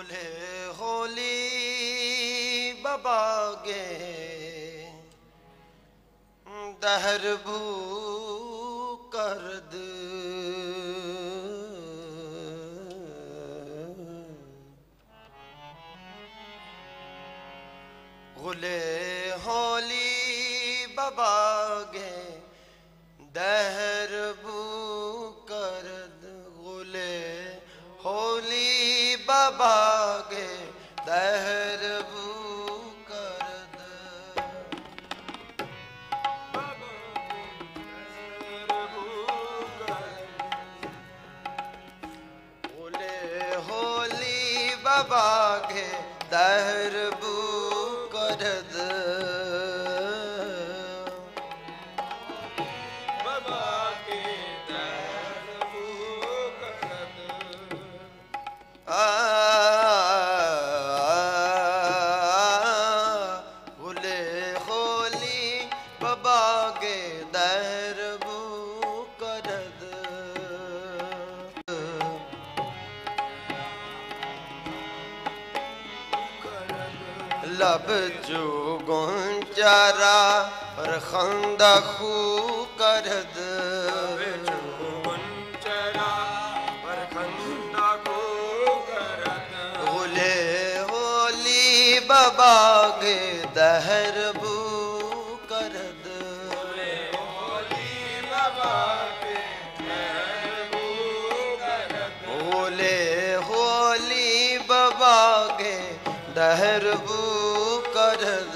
गुले होली बबागे दहरबू करद गुले होली बबागे दहरबू करद गुले होली बबागे दहरबू करद गुले होली बबागे दहरबू करद गुले होली बबागे दहरबू करद लब जो गुंचारा पर खंदा खू करद गुले होली बबागे दहरबू करद गुले होली बबागे दहरबू करद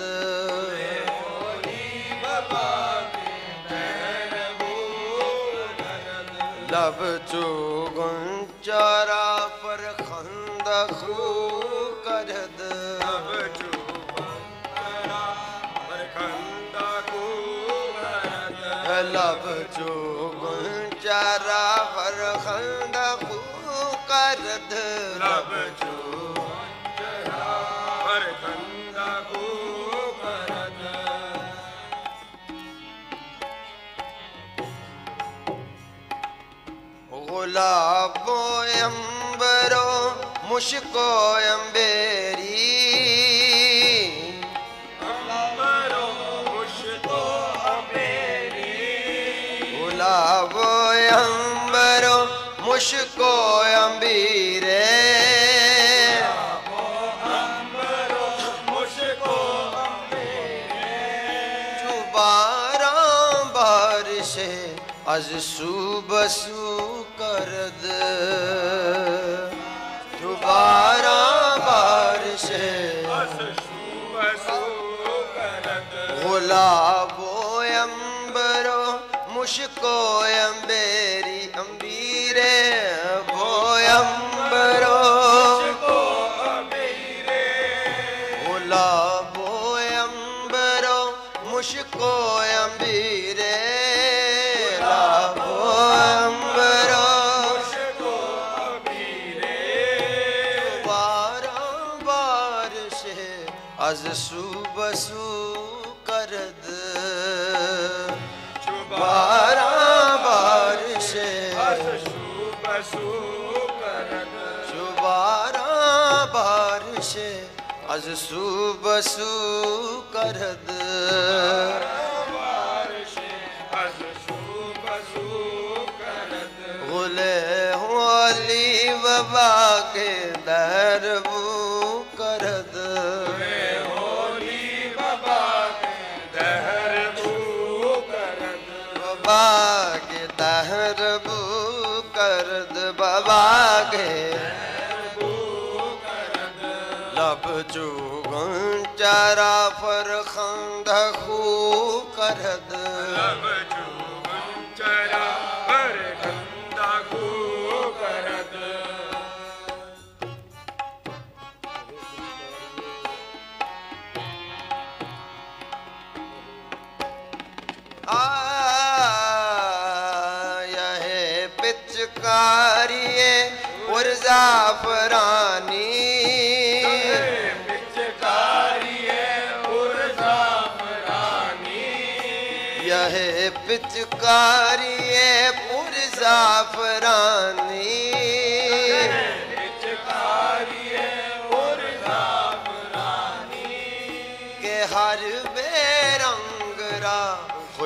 लब चो गुंचारा पर खंदा खू करद लब चो गुंचारा पर खंदा खू करद लब चो पर खंदा खू करद गुलाबो अंबरो मुश्को अंबेरी अंबरो मुश्को अंबेरी गुलाबो अंबरो मुश्को अंबीरे चुबारा बारिशे अज सुबसू करद दोबारा बारिशे गुलाबो अंबरो मुश्को अंबेरी अंबीरे भो अंबरो गुलाबो अंबरो मुश्को अंबीरे अज सुबसू करद चुबारा बारिशे चुबारा बारिशे अज सुबसू करद गुले होली बबागे दहरबू करद बागे दहरबू करद बबागे लब जो गुंचारा पर खंदा खू करद पिचकारिये और जाफरानी यह पिचकारिये और जाफरानी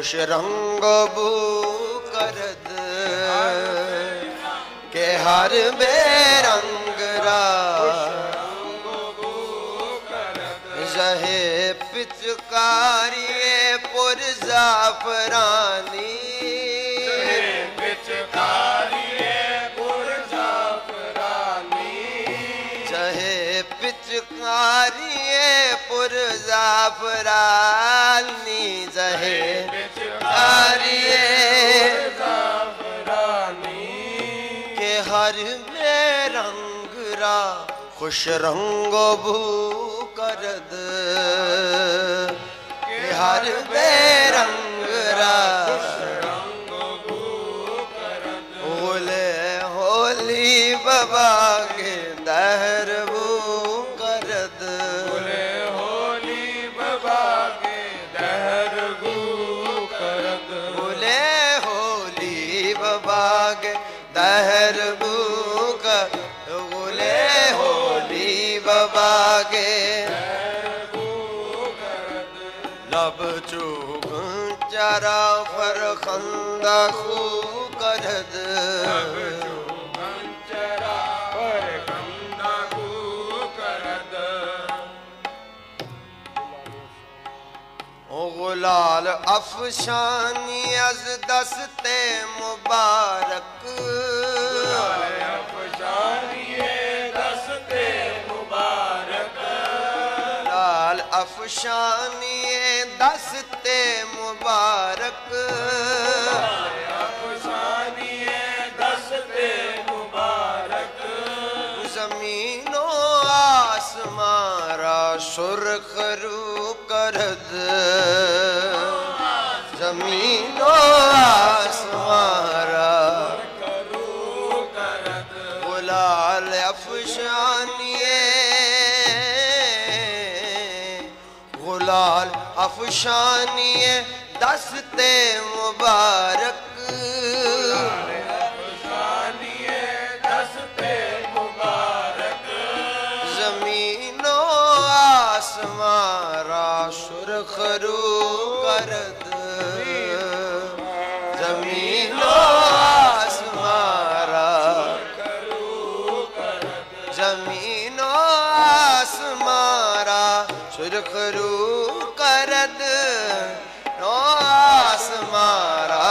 खुश रंग बू करद के हर बेरंग रा जहे पिचकारिए पुर जाफरानी पिचकारिए पुर जाफरानी जहे पिचकारिए के हर में रंग रा खुश रंग भू करद के हर बेरंग रा बोले होली बाबा के दहर भू करद बोले होली बाबा के दहर भू करद बोले होली बाबा के दहर भू कर बोले होली बाबा के लब चूग चारा फर खंदा खू करद गुलाल अफशानी अज दस्ते मुबारक लाल अफशानी दस्ते मुबारक जमीनो आसमारा सुर्ख रू करद जमीनो आसमारा गुलाल अफशानिए गुलाल अफशानिए दस्ते मुबारक जमीनो आसमारा सुर्ख रू करद जमीनो आसमारा जमीनो आसमारा सुर्ख रू करद नो आसमारा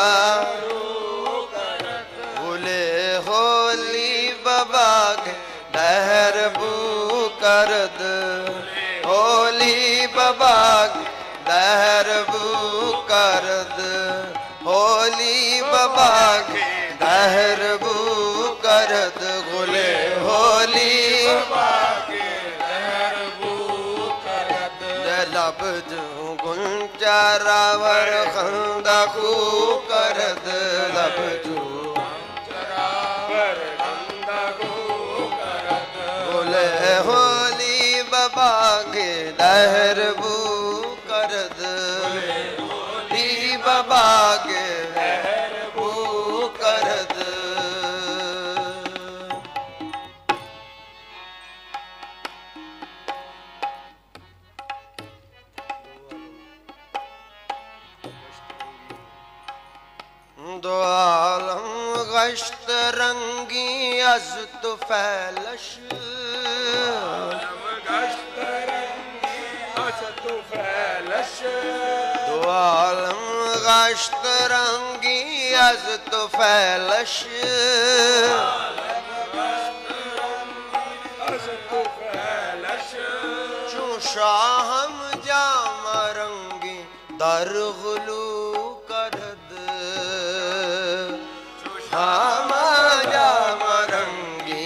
बोले होली बाबा के दहर बू करद होली बाबा के दहर बू करद होली बाबा के दहर बू करद बोले होली बाबा के दहर बू करद लब जो गुंजारावर खंदा खू करद लब जो बोले होली बाबा के दहर बू करद होली बाबा के दहर बू करद दो आलम गश्त रंगी अज तो फैलश दो आलम गश्त रंगी अज तो फैलश चू शाहम जामा रंगी दर गुलू करद शामा जामा रंगी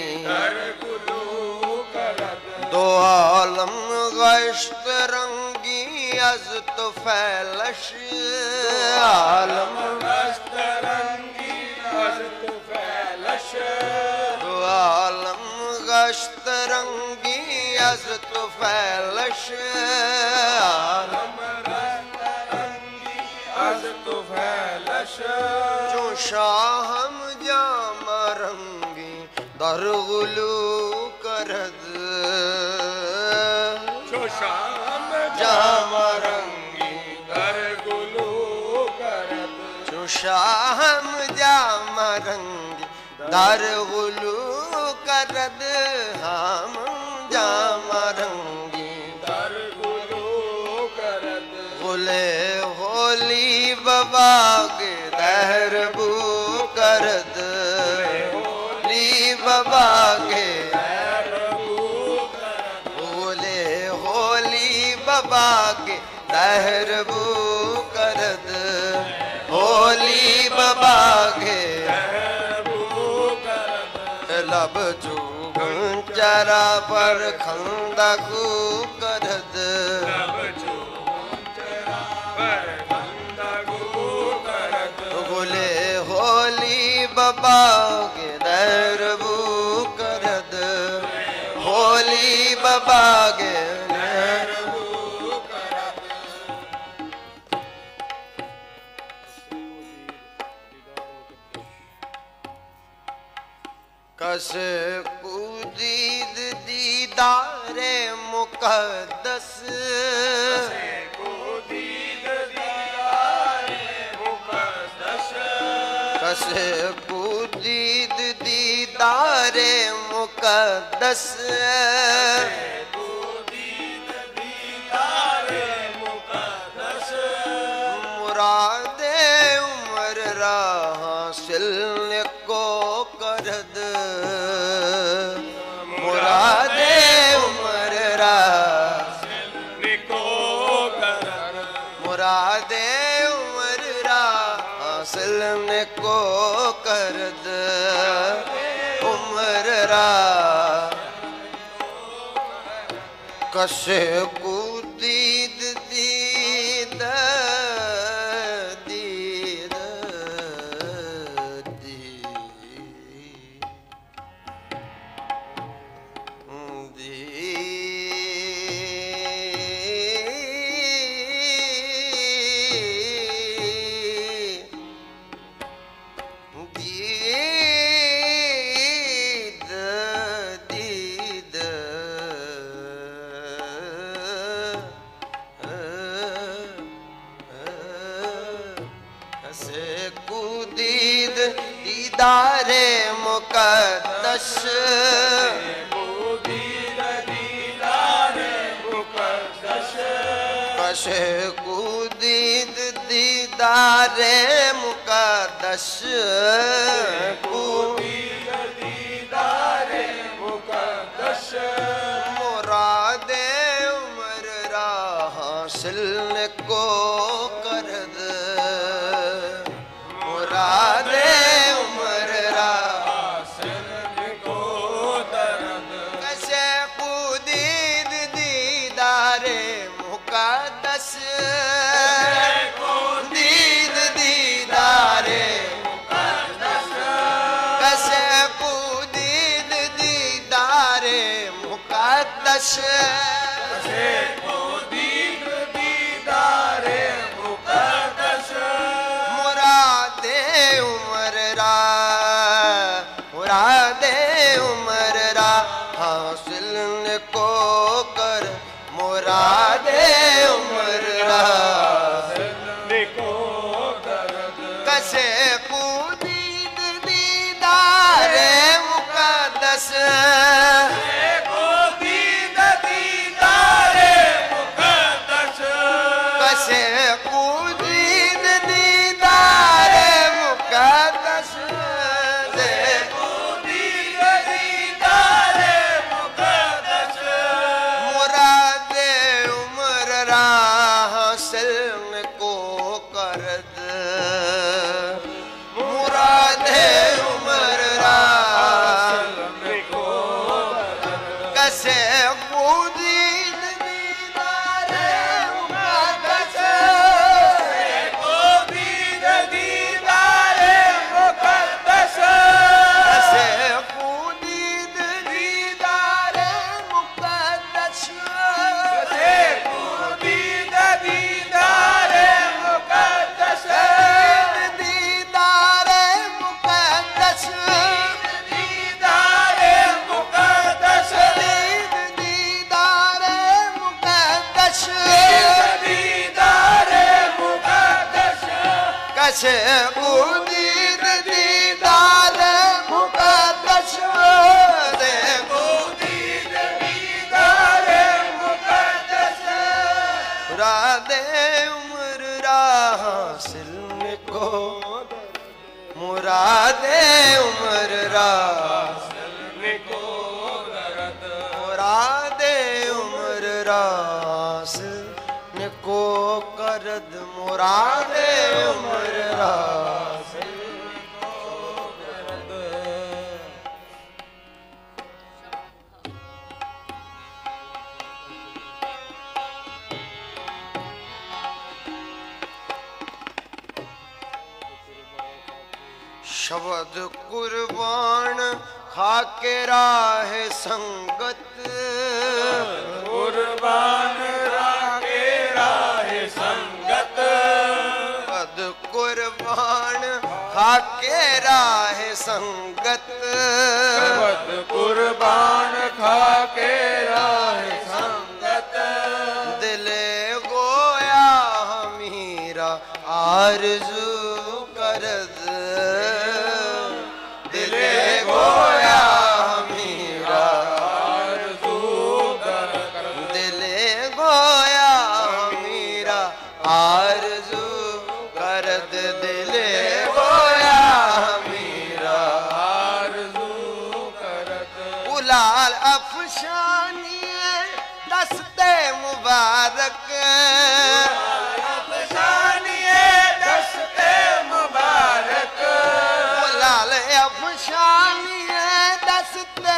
दो आलम गश्त रंगी अज तो फैलश आलम गश्त रंगी अज तो फैलश दो आलम गश्त रंगी अज तो फैलश आलम गश्त रंगी अज तो फैलश जो शाहम जामा रंगी दर गुलू करद जो शाम जामा रंगी दर गुलू शाहम जामा रंगी दर गुलू करद हम जामा रंगी दर गुलू करद गुले होली बबागे दहरबू करद होली बबागे बोले होली बबागे दहरबू करद होली बबागे लब चूगन चरा पर खंदा को करद बोले होली बबागे दहरबू करद होली बबागे कस कुदीद दीदारे मुकद्दस कस कुदीद दीदारे मुकद्दस मुरादे उमर हासिल को करद मुरादे उमर मुरादे उमर हासिल को करद उमर कसे कुदीद दीद दीद कुदीद दीदारे मुकद्दस कसे कुदीद दीदारे मुकद्दस मुरादे उमर हासिल को करद मुरादे उमर कसे कुदीद दीदारे मुकद्दस कुदीद दीदारे कसे कुदीद दीदारे मुकद्दस मुरादे उमर मुरादे उमर हासिल को कर मुरादे उमर कसे कुदीद दीदारे मुकद्दस कसे कुदीद दीदारे मुकद्दस मुरादे उमर हासिल को करद मुरादे उमर कसे कुदीद दीदारे मुकद्दस कसे कुदीद दीदारे मुकद्दस दीदारे मुकद्दस दीदारे कसे उदीद दीदार मुकद्दस दे उदीद दीदार मुकद्दस मुरादे उम्र हासिल को मुरादे उम्र हासिल को मुरादे उम्र हासिल को करद मुरादे उम्र हासिल को करद शब्द कुर्बान खाके राह संगत कुर्बान राके राह संगत शब्द कुर्बान खाके राह संगत शब्द कुर्बान खाके राह संगत दिले गोया हमीरा आरज़ू करद दिले गोया हमीरा आरज़ू करद दिले गोया हमीरा आरज़ू करद दिले गोया हमीरा आरज़ू करद गुलाल अफशानी दस्ते मुबारक अफसानिए दस्ते मुबारक गुलाल अफशानी दस्ते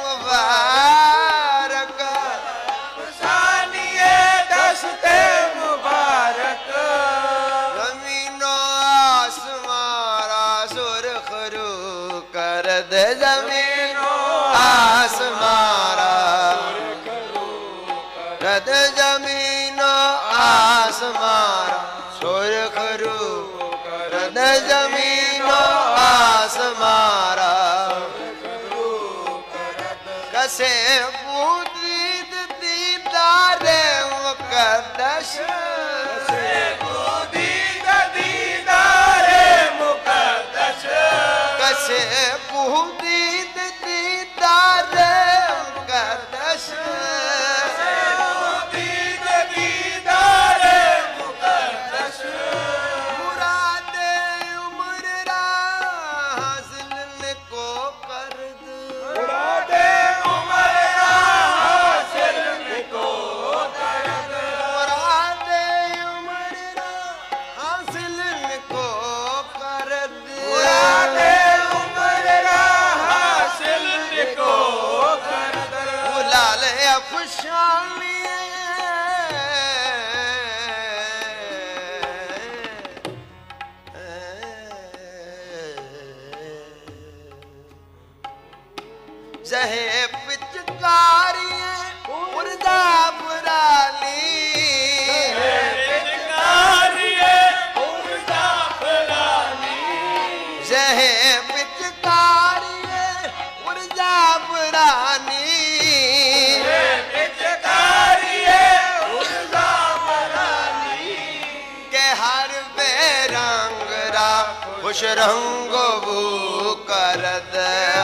मुबारक अफसानिए दस्ते मुबारक जमीनो आसमारा सुरख रू करद जमीनो आसमारा रद जमीनो आसमारा सुरख रू रद जमीनो आसमारा कसे मुदीद दीदारे मुकद्दस दीद दीदारे मुकद्दस कसे मुदीद दीदारे मुकद्दस दीद दीदारे मुकद्दस मुरादे उम्र हासिल को करद मुरादे उमर हासिल को करद मुरादे उम्र हासिल को करद मुरादे उमर हासिल को करद गुलाल अफशानी जहे पिचकारी उर्दा बुराली पिचकारिए उर्दा फलानी जहे पिचकारी उर्दा बुरानी पिचकारिए उर्दा फलानी के हर बेरंगरा खुश रंगो बू करद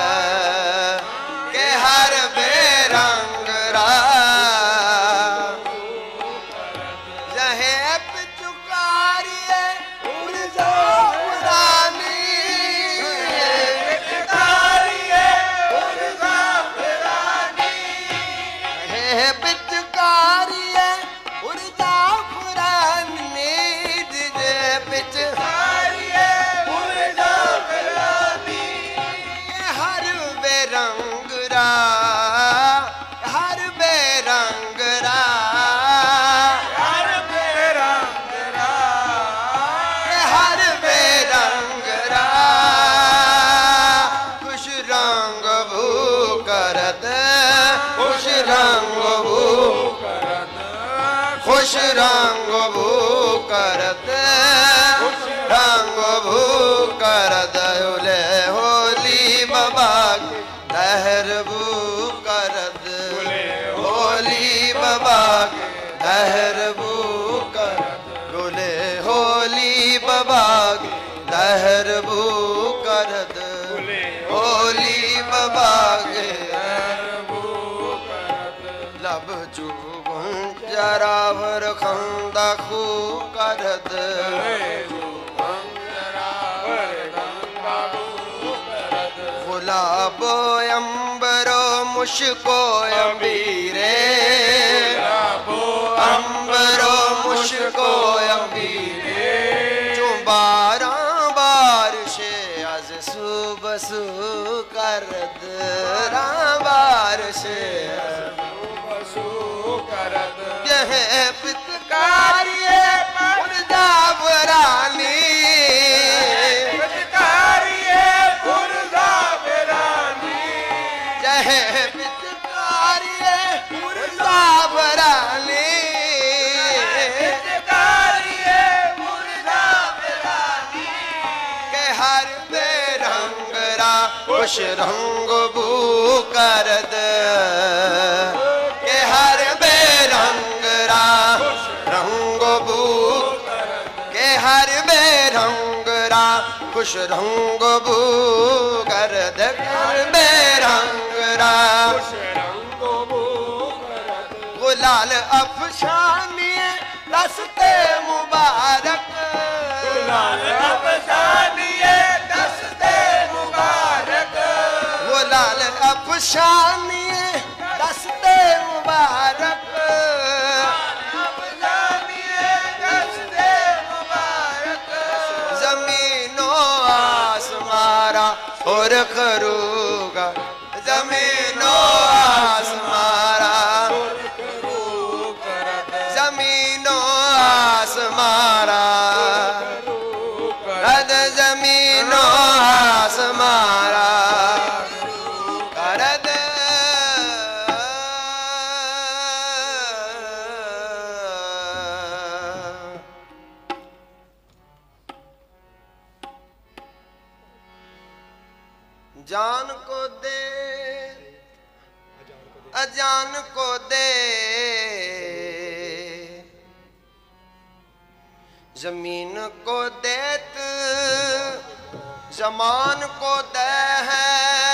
के हर बेरंगरा जहे पिचकारिए उर्दा बुरानी पिचकारिए उर्दा फलानी हे पिचकारिए उर्दा बुरानी जे पिचकारिए उर्दा फलानी हर बेरंगरा हर बेरंगरा हर बेरंगरा हर बेरंगरा खुश रंग भू करद खुश रंग भू खुश रंग भू करद रंग भू करद उले होली बाबा दहर भू करद होली बाबा दहर भू करद गुले होली बाबा लहर भू करद होली बबागे लब चुगुन जरावर खंदा खू करद गुलाबो अंबरो मुश्को अमीरे अंबरो मुश्को अमीरे चुबारा बारिशे आज सुबह सु करद बारिशे यह पितकारिये पुरदावरानी कुश रंग बू करद के हर बेरंग रंग बू के हर बेरंग कुश रंग बू करद हर बेरंग गुलाल अफशानी रस्ते मुबारक गुलाल अफशानी गुलाल अफशानी दस्ते मुबारक जमीनो आसमारा और करूगा जमीनो आसमारा जमीनो आसमारा जमीनो आसमारा जान को दे अजान को दे जमीन को देत जमान को दे है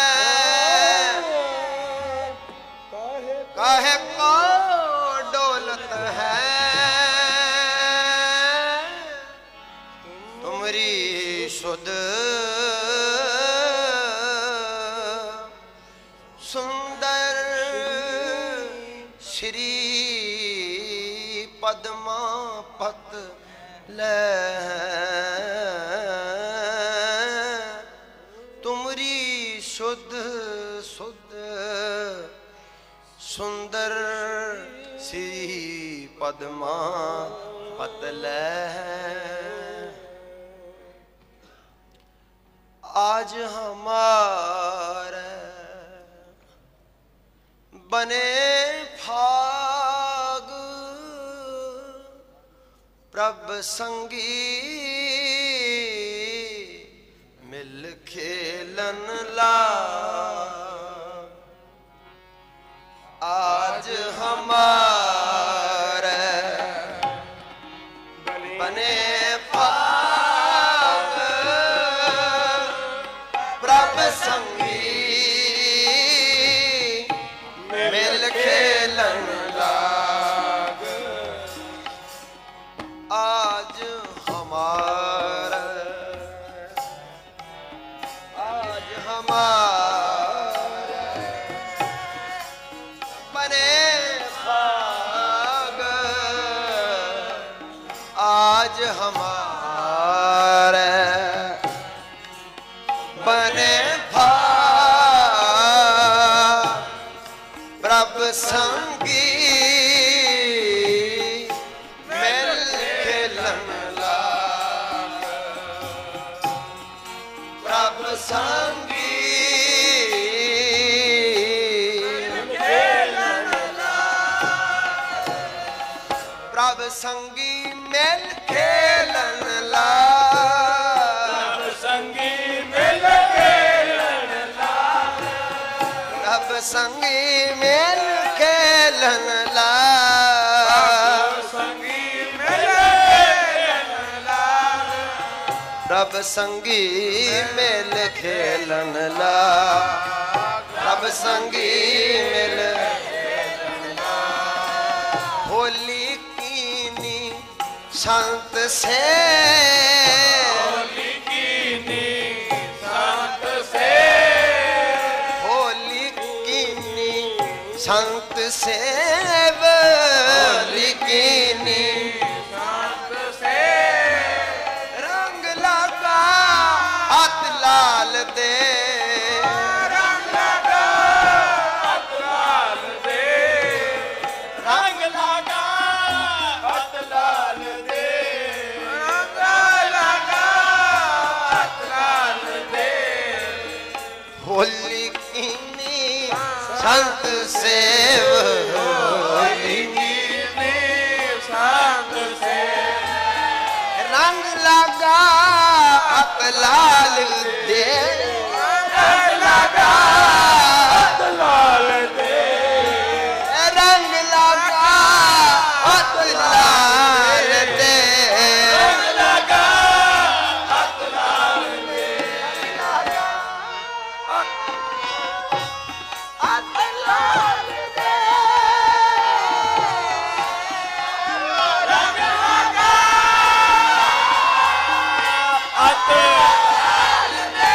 काहे को दौलत है तुमरी शुद्ध सुंदर श्री पद्मा पत ले तुमरी शुद्ध शुद्ध सुंदर श्री पद्मा पत ले आज हमारे बने फाग प्रभ संगी मिल खेलन ला आज हमारे बने फाग प्रभ संगी मिल खेलन लाग आज हमारा बने फाग आज हमारे बने फाग प्रभ संगी मिल खेलन लाग प्रभ संगी खेलन लाग प्रभ संगी मिल खेलन लाग संगी मिल खेलन लाग प्रभ संगी मिल खेलन लाग सब संगी मेल खेलन ला सब संगी मेल होली कीनी संत से होली कीनी संत से होली कीनी संत सेव होली कीनी संत से रंग लगा हाथ लाल दे रंग लगा हाथ लाल दे रंग लगा हाथ लाल दे रंग लगा हाथ लाल दे होली कीनी संत सेव होली कीनी संत से रंग लगा हाथ लाल दे रंग लगा हाथ लाल दे रंग लगा हाथ लाल दे रंग लगा हाथ लाल दे हाथ लाल दे रंग लगा हाथ लाल दे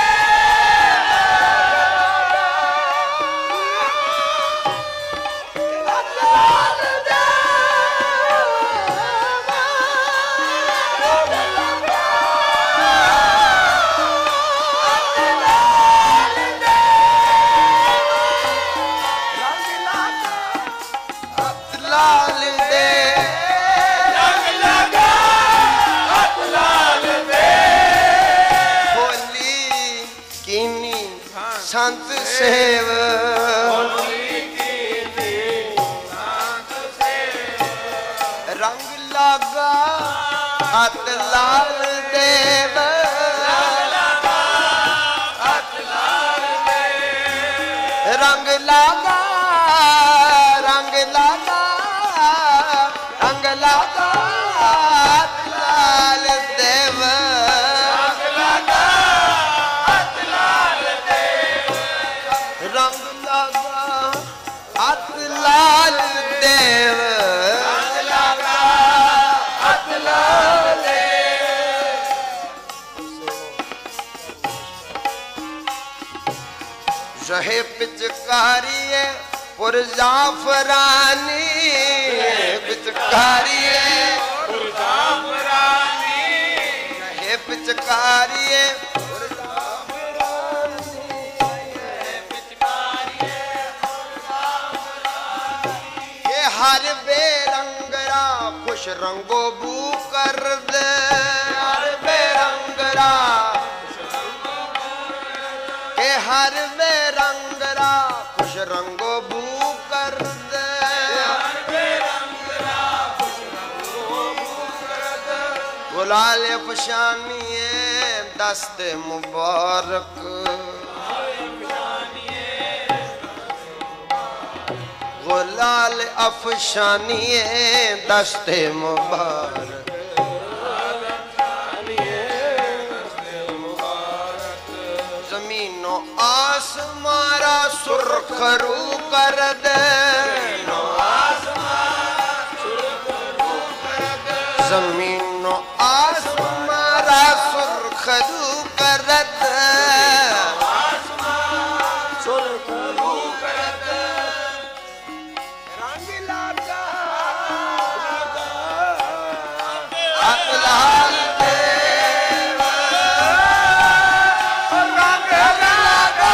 लाल दे रंग लगा हाथ लाल दे होली कीनी संत सेव होली कीनी संत से रंग लगा हाथ लाल देव हाथ लाल दे रंग लगा रंग लगा रंग लगा हाथ लाल देव रंग लगा हाथ लाल दे रंग लगा हाथ लाल देव रंग लगा हाथ लाल दे रहे पिचकारिये पुरजाफरानी पिचकारिये जाफरानी रहे पिचकारिये ये हर बेरंगरा खुश रंगो बू कर दे हर बेरंगरा के हर बेरंगरा खुश रंगो बू कर दे गुलाल फशानिए दस्त मुबारक गुलाल अफशानिए दस्ते मुबारक जमीनो आसमारा सुरखरू कर दे जमीनो आसमारा सुरखरू कर दे हाथ लाल देव रंग लगा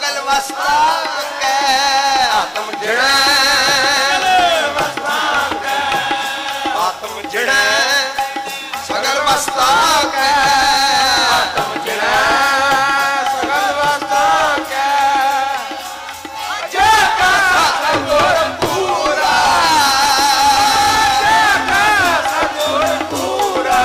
सकल वस्ता के आत्म जिणे आत्म जिणे सकल वस्ता के आत्म जिणे सकल वस्ता के जय का सतगुर पूरा जय का सतगुर पूरा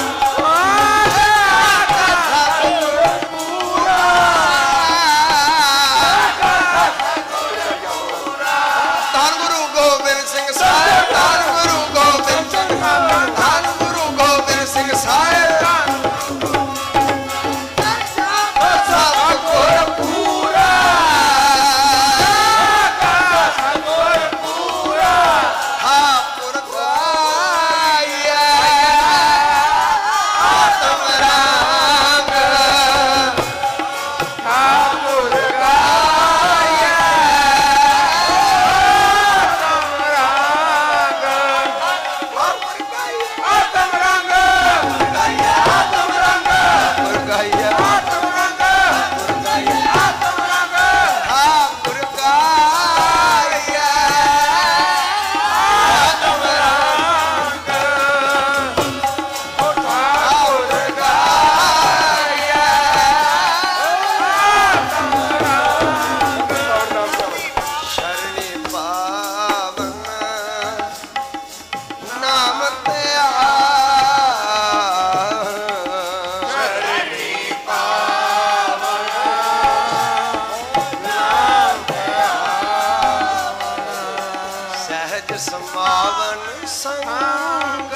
समावन संग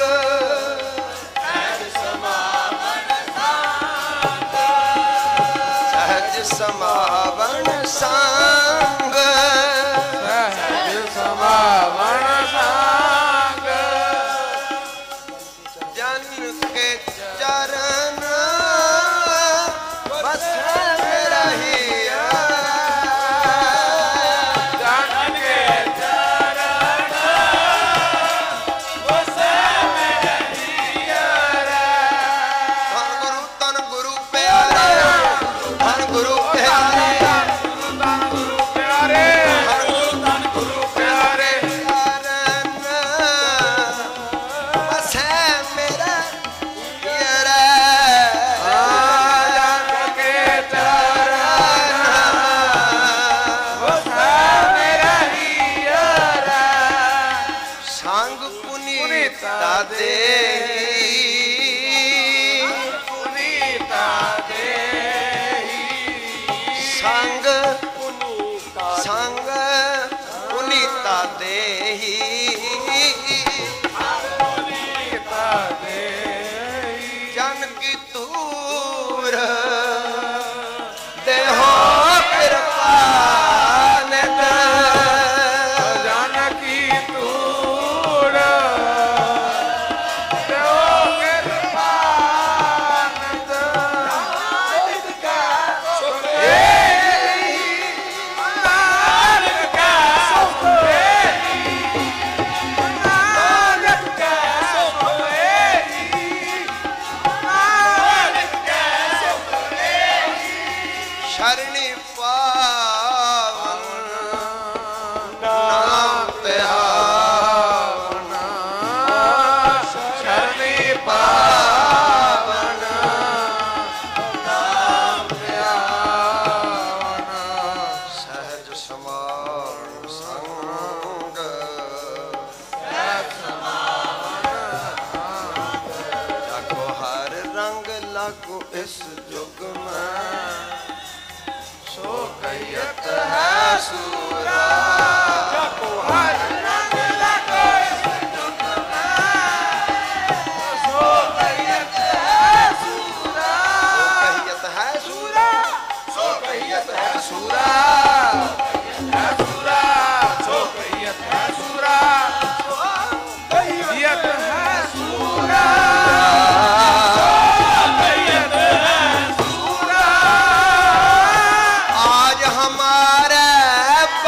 सहज समावन संग सहज समावन संग जन के चरण बस रहिया इस जुग में सो कहियत है सूरा जाको हर रंग लगो इस जुग में सो कहियत है सूरा कहियत है सूरा सो कहियत है सूरा है सूरा सो कहियत है सूरा कहियत है सूरा हमारे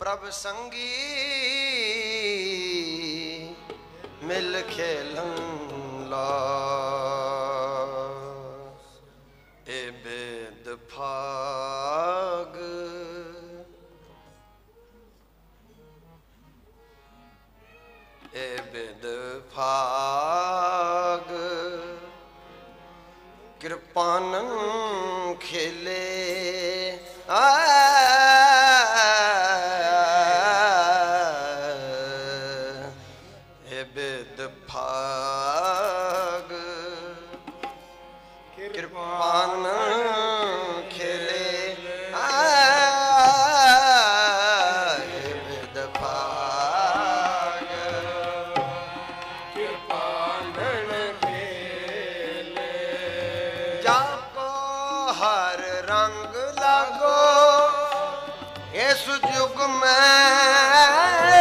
ਪ੍ਰਭ ਸੰਗੀ ਮਿਲ ਖੇਲਨ ਲਾਸ ਏ ਬੇਦ ਭਾਗ ਏ ਬੇਦ ਭਾਗ ਕਿਰਪਾਨਨ ਖੇਲੇ ਏ ਬੇਦ ਭਾਗ ਕਿਰਪਾਨ ਖੇਲੇ ਏ ਬੇਦ ਭਾਗ ਕਿਰਪਾਨਨ ਖੇਲੇ ਜਾ ਕੋ ਹਰ ਰੰਗ लागो इस युग में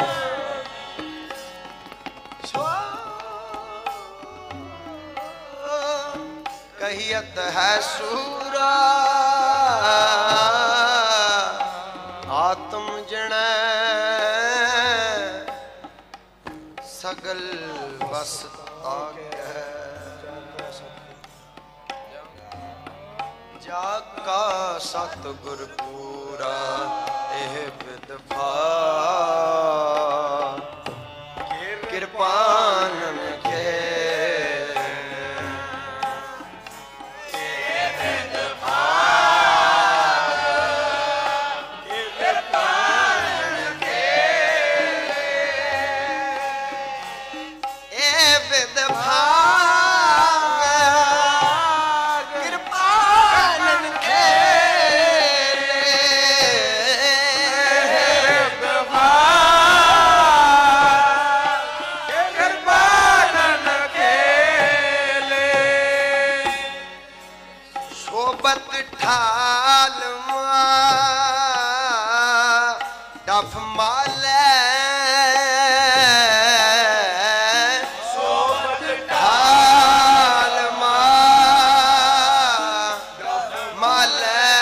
कहियत है सूरा आत्म जन सगल बस जाका सतगुर पूरा एह विदफा कृपानन के डफ माले सोबत ढाल माले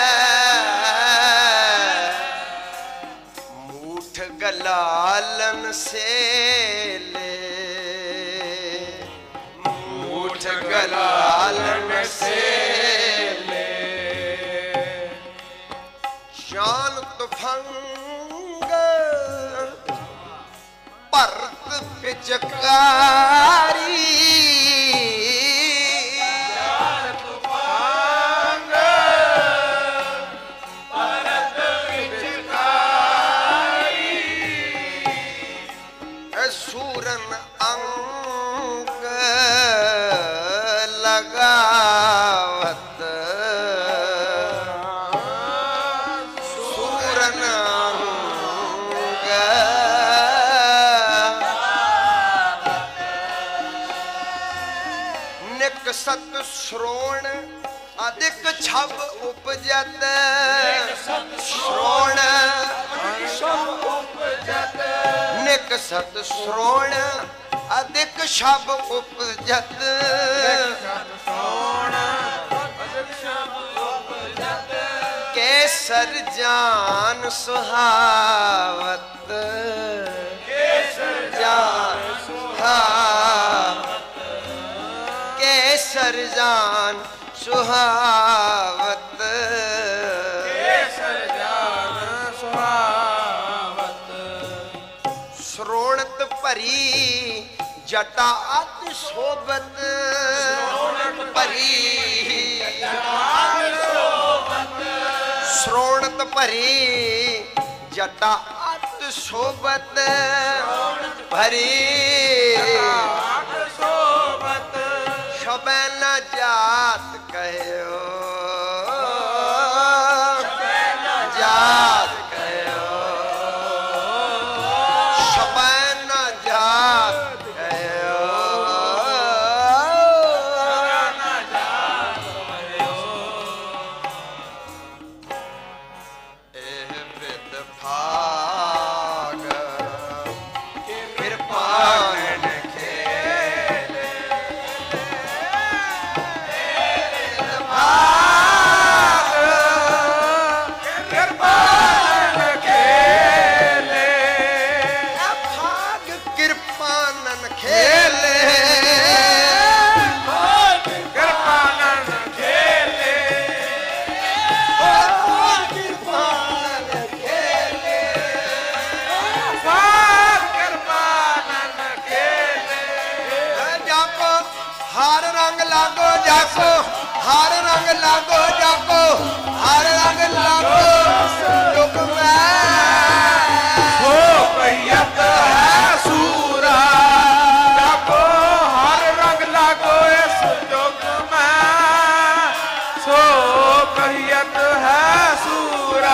मूठ गलालन से ले मूठ गलालन से शान तुफंग भरत पिचकारी शान तुफंग भरत पिचकारी सूरन अंग लगावत सत श्रोण अधिक छब उपजत श्रोण निक सत श्रोण अधिक छब उपजत केसर जान सुहावत केसर जान सुहावत केसर जान सुहावत केसर जान सुहावत श्रोणत भरी जटा अति शोभत भरी श्रोणत भरी जटा अति शोभत भरी शबे न जात कहो जात कहो शबे न जात कहो एह विद भाग कृपान खेले Ah! रंग लागो जाको हर रंग लागो संजोग में सो कहियत है सूरा जाको हर रंग लागो इस जुग में सो कहियत है सूरा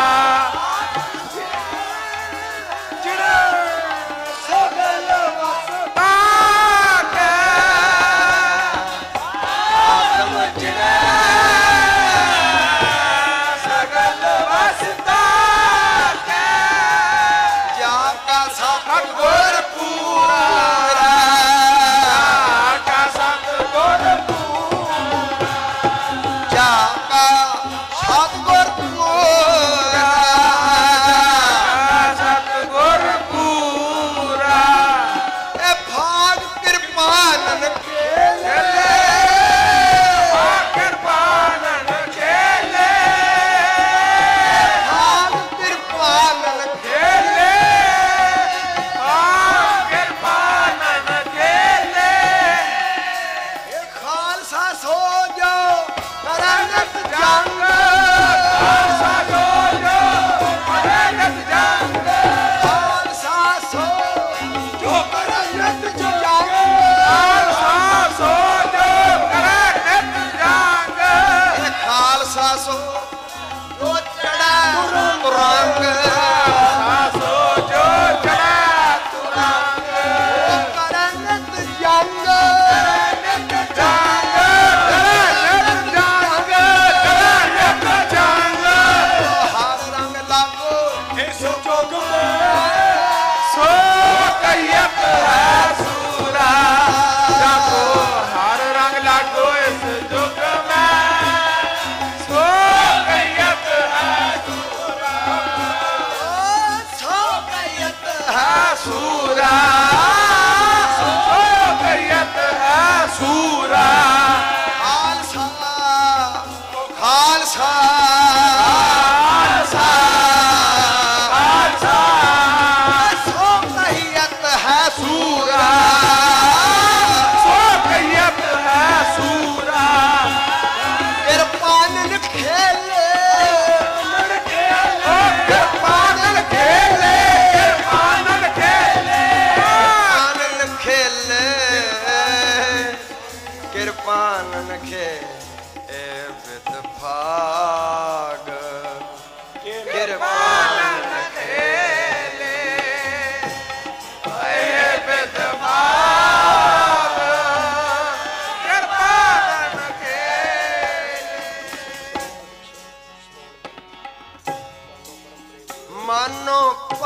मानो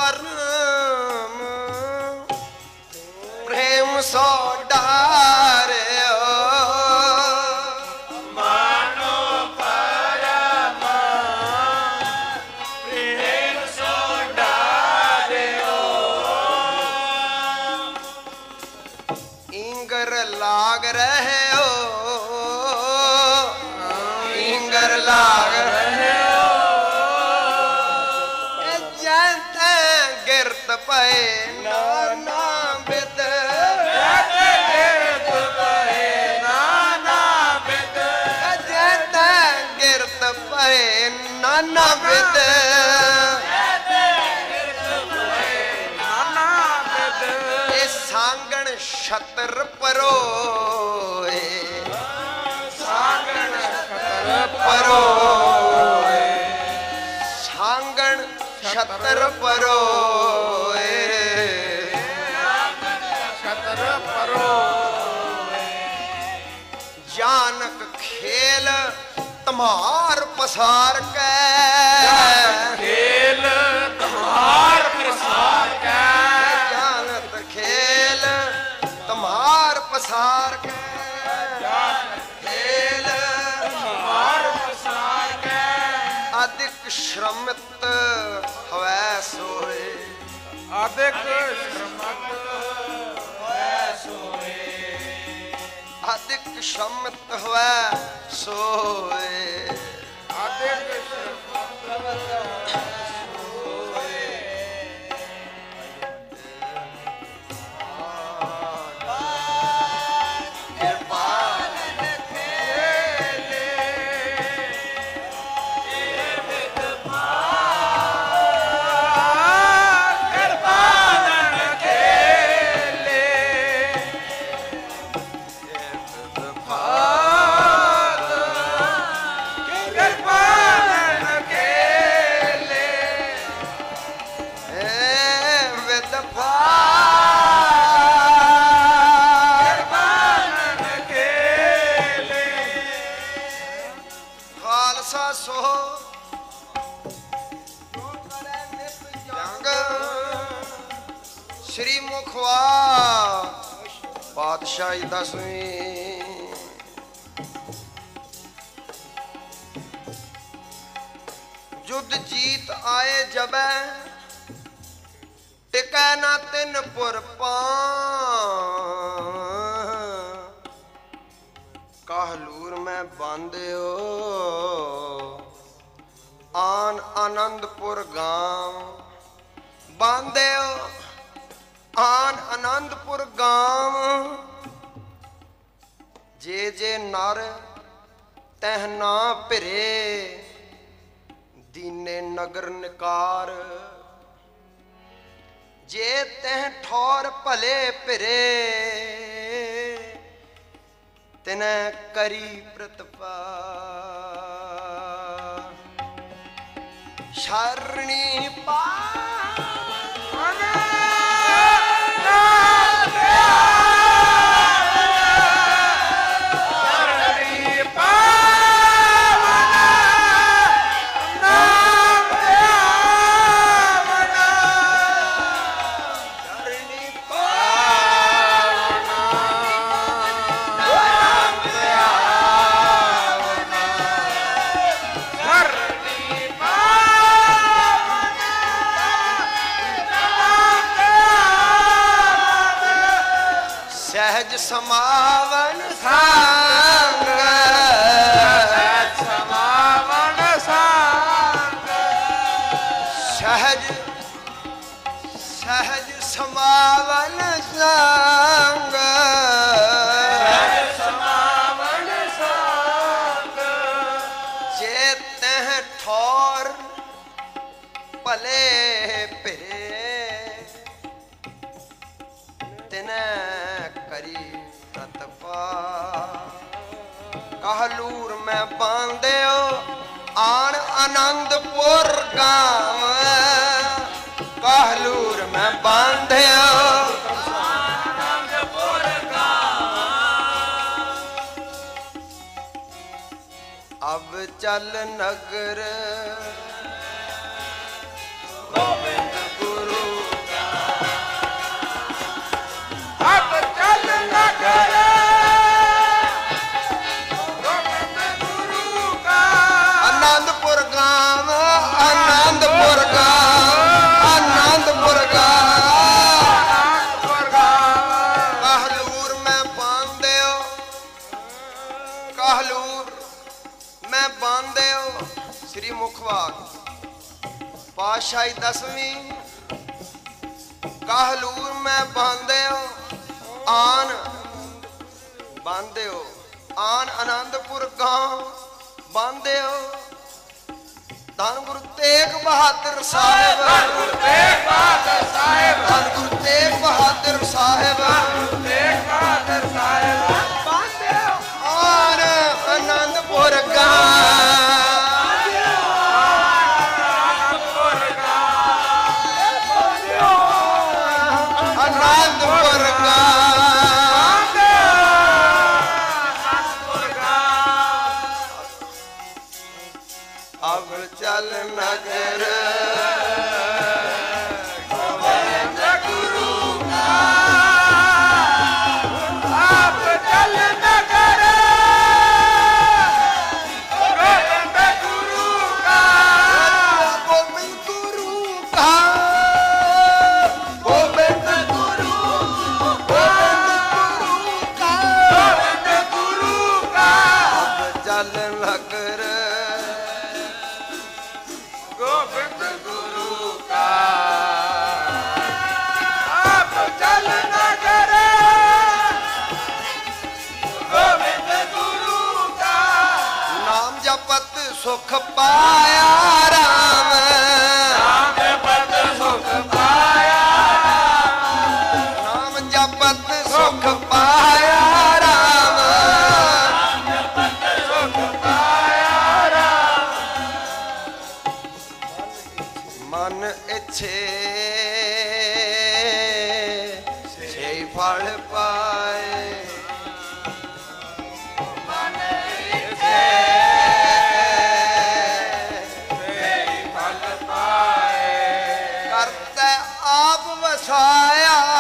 परम प्रेम सो डारे मानो परम प्रेम सो डारे इंगर लाग रहे हो इंगर लाग रहे हो गिरत पे नाना बिद गिरत पे नाना बिद गिरत पे नाना बिद सांगण छतर परोए सांगण छतर परोए सांगण छतर परोए छतर परोए जानक खेल तम्हार पसार के खेल तम्हार पसार के जानत खेल तम्हार पसार के खेल तम्हार पसार के अधिक श्रमित हवै सोए अधिक श्रमत सोए अधिक श्रमित हवै सोए अधिक श्रमत सोए श्री मुखवा पातशाही 10वीं। युद्ध जीत आए जबै टिकै ना तिन पुर काहलूर में बांध्यो आन आनंदपुर गांव बांध्यो आन आनंदपुर गांव जे जे नर तह ना भिरे दीने नगर निकार जे तह ठौर भले भिरे तिने करी प्रतपा शरणी पा सहज समावन सांग समावन सांग सहज सहज समावन सांग समावन सांग जे तह ठौर भले भिरे तिने करी प्रतपा काहलूर में बांध्यो आन आनंदपुर गांव काहलूर में बांध्यो आनंदपुर गांव अब चल नगर गोविंद गुरु अब चल नगर गोविंद गुरु का आनंदपुर गांव आनंदपुर गांव आनंदपुर गांव आनंदपुर गांव काहलूर में बांध्यो काहलूर में बांध्यो श्री मुखवार पातशाही 10वीं काहलूर में बांध्यो आन बांध्यो आन आनंदपुर गांव बांध्यो धन गुरु तेग बहादुर साहेब गुरु तेग बहादुर साहेब धन गुरु तेग बहादुर साहेब तेग बहादुर साहेब आन आनंदपुर गांव आनंदपुर गांव आनंदपुर गांव आनंदपुर गांव अब चल नगर गोविंद गुरु का अब चल नगर गोविंद गुरु का गोविंद गुरु का गोविंद गुरु का गोविंद गुरु का अब चल नगर गोविंद गुरु का अब चल नगर गोविंद गुरु का नाम जपत सुख पाया राम नाम पद सुख पाया नाम जपत सुख पाया राम सुख पाया राम मन इच्छे से फल पाए मन इच्छे से फल पाए करते आप वसाया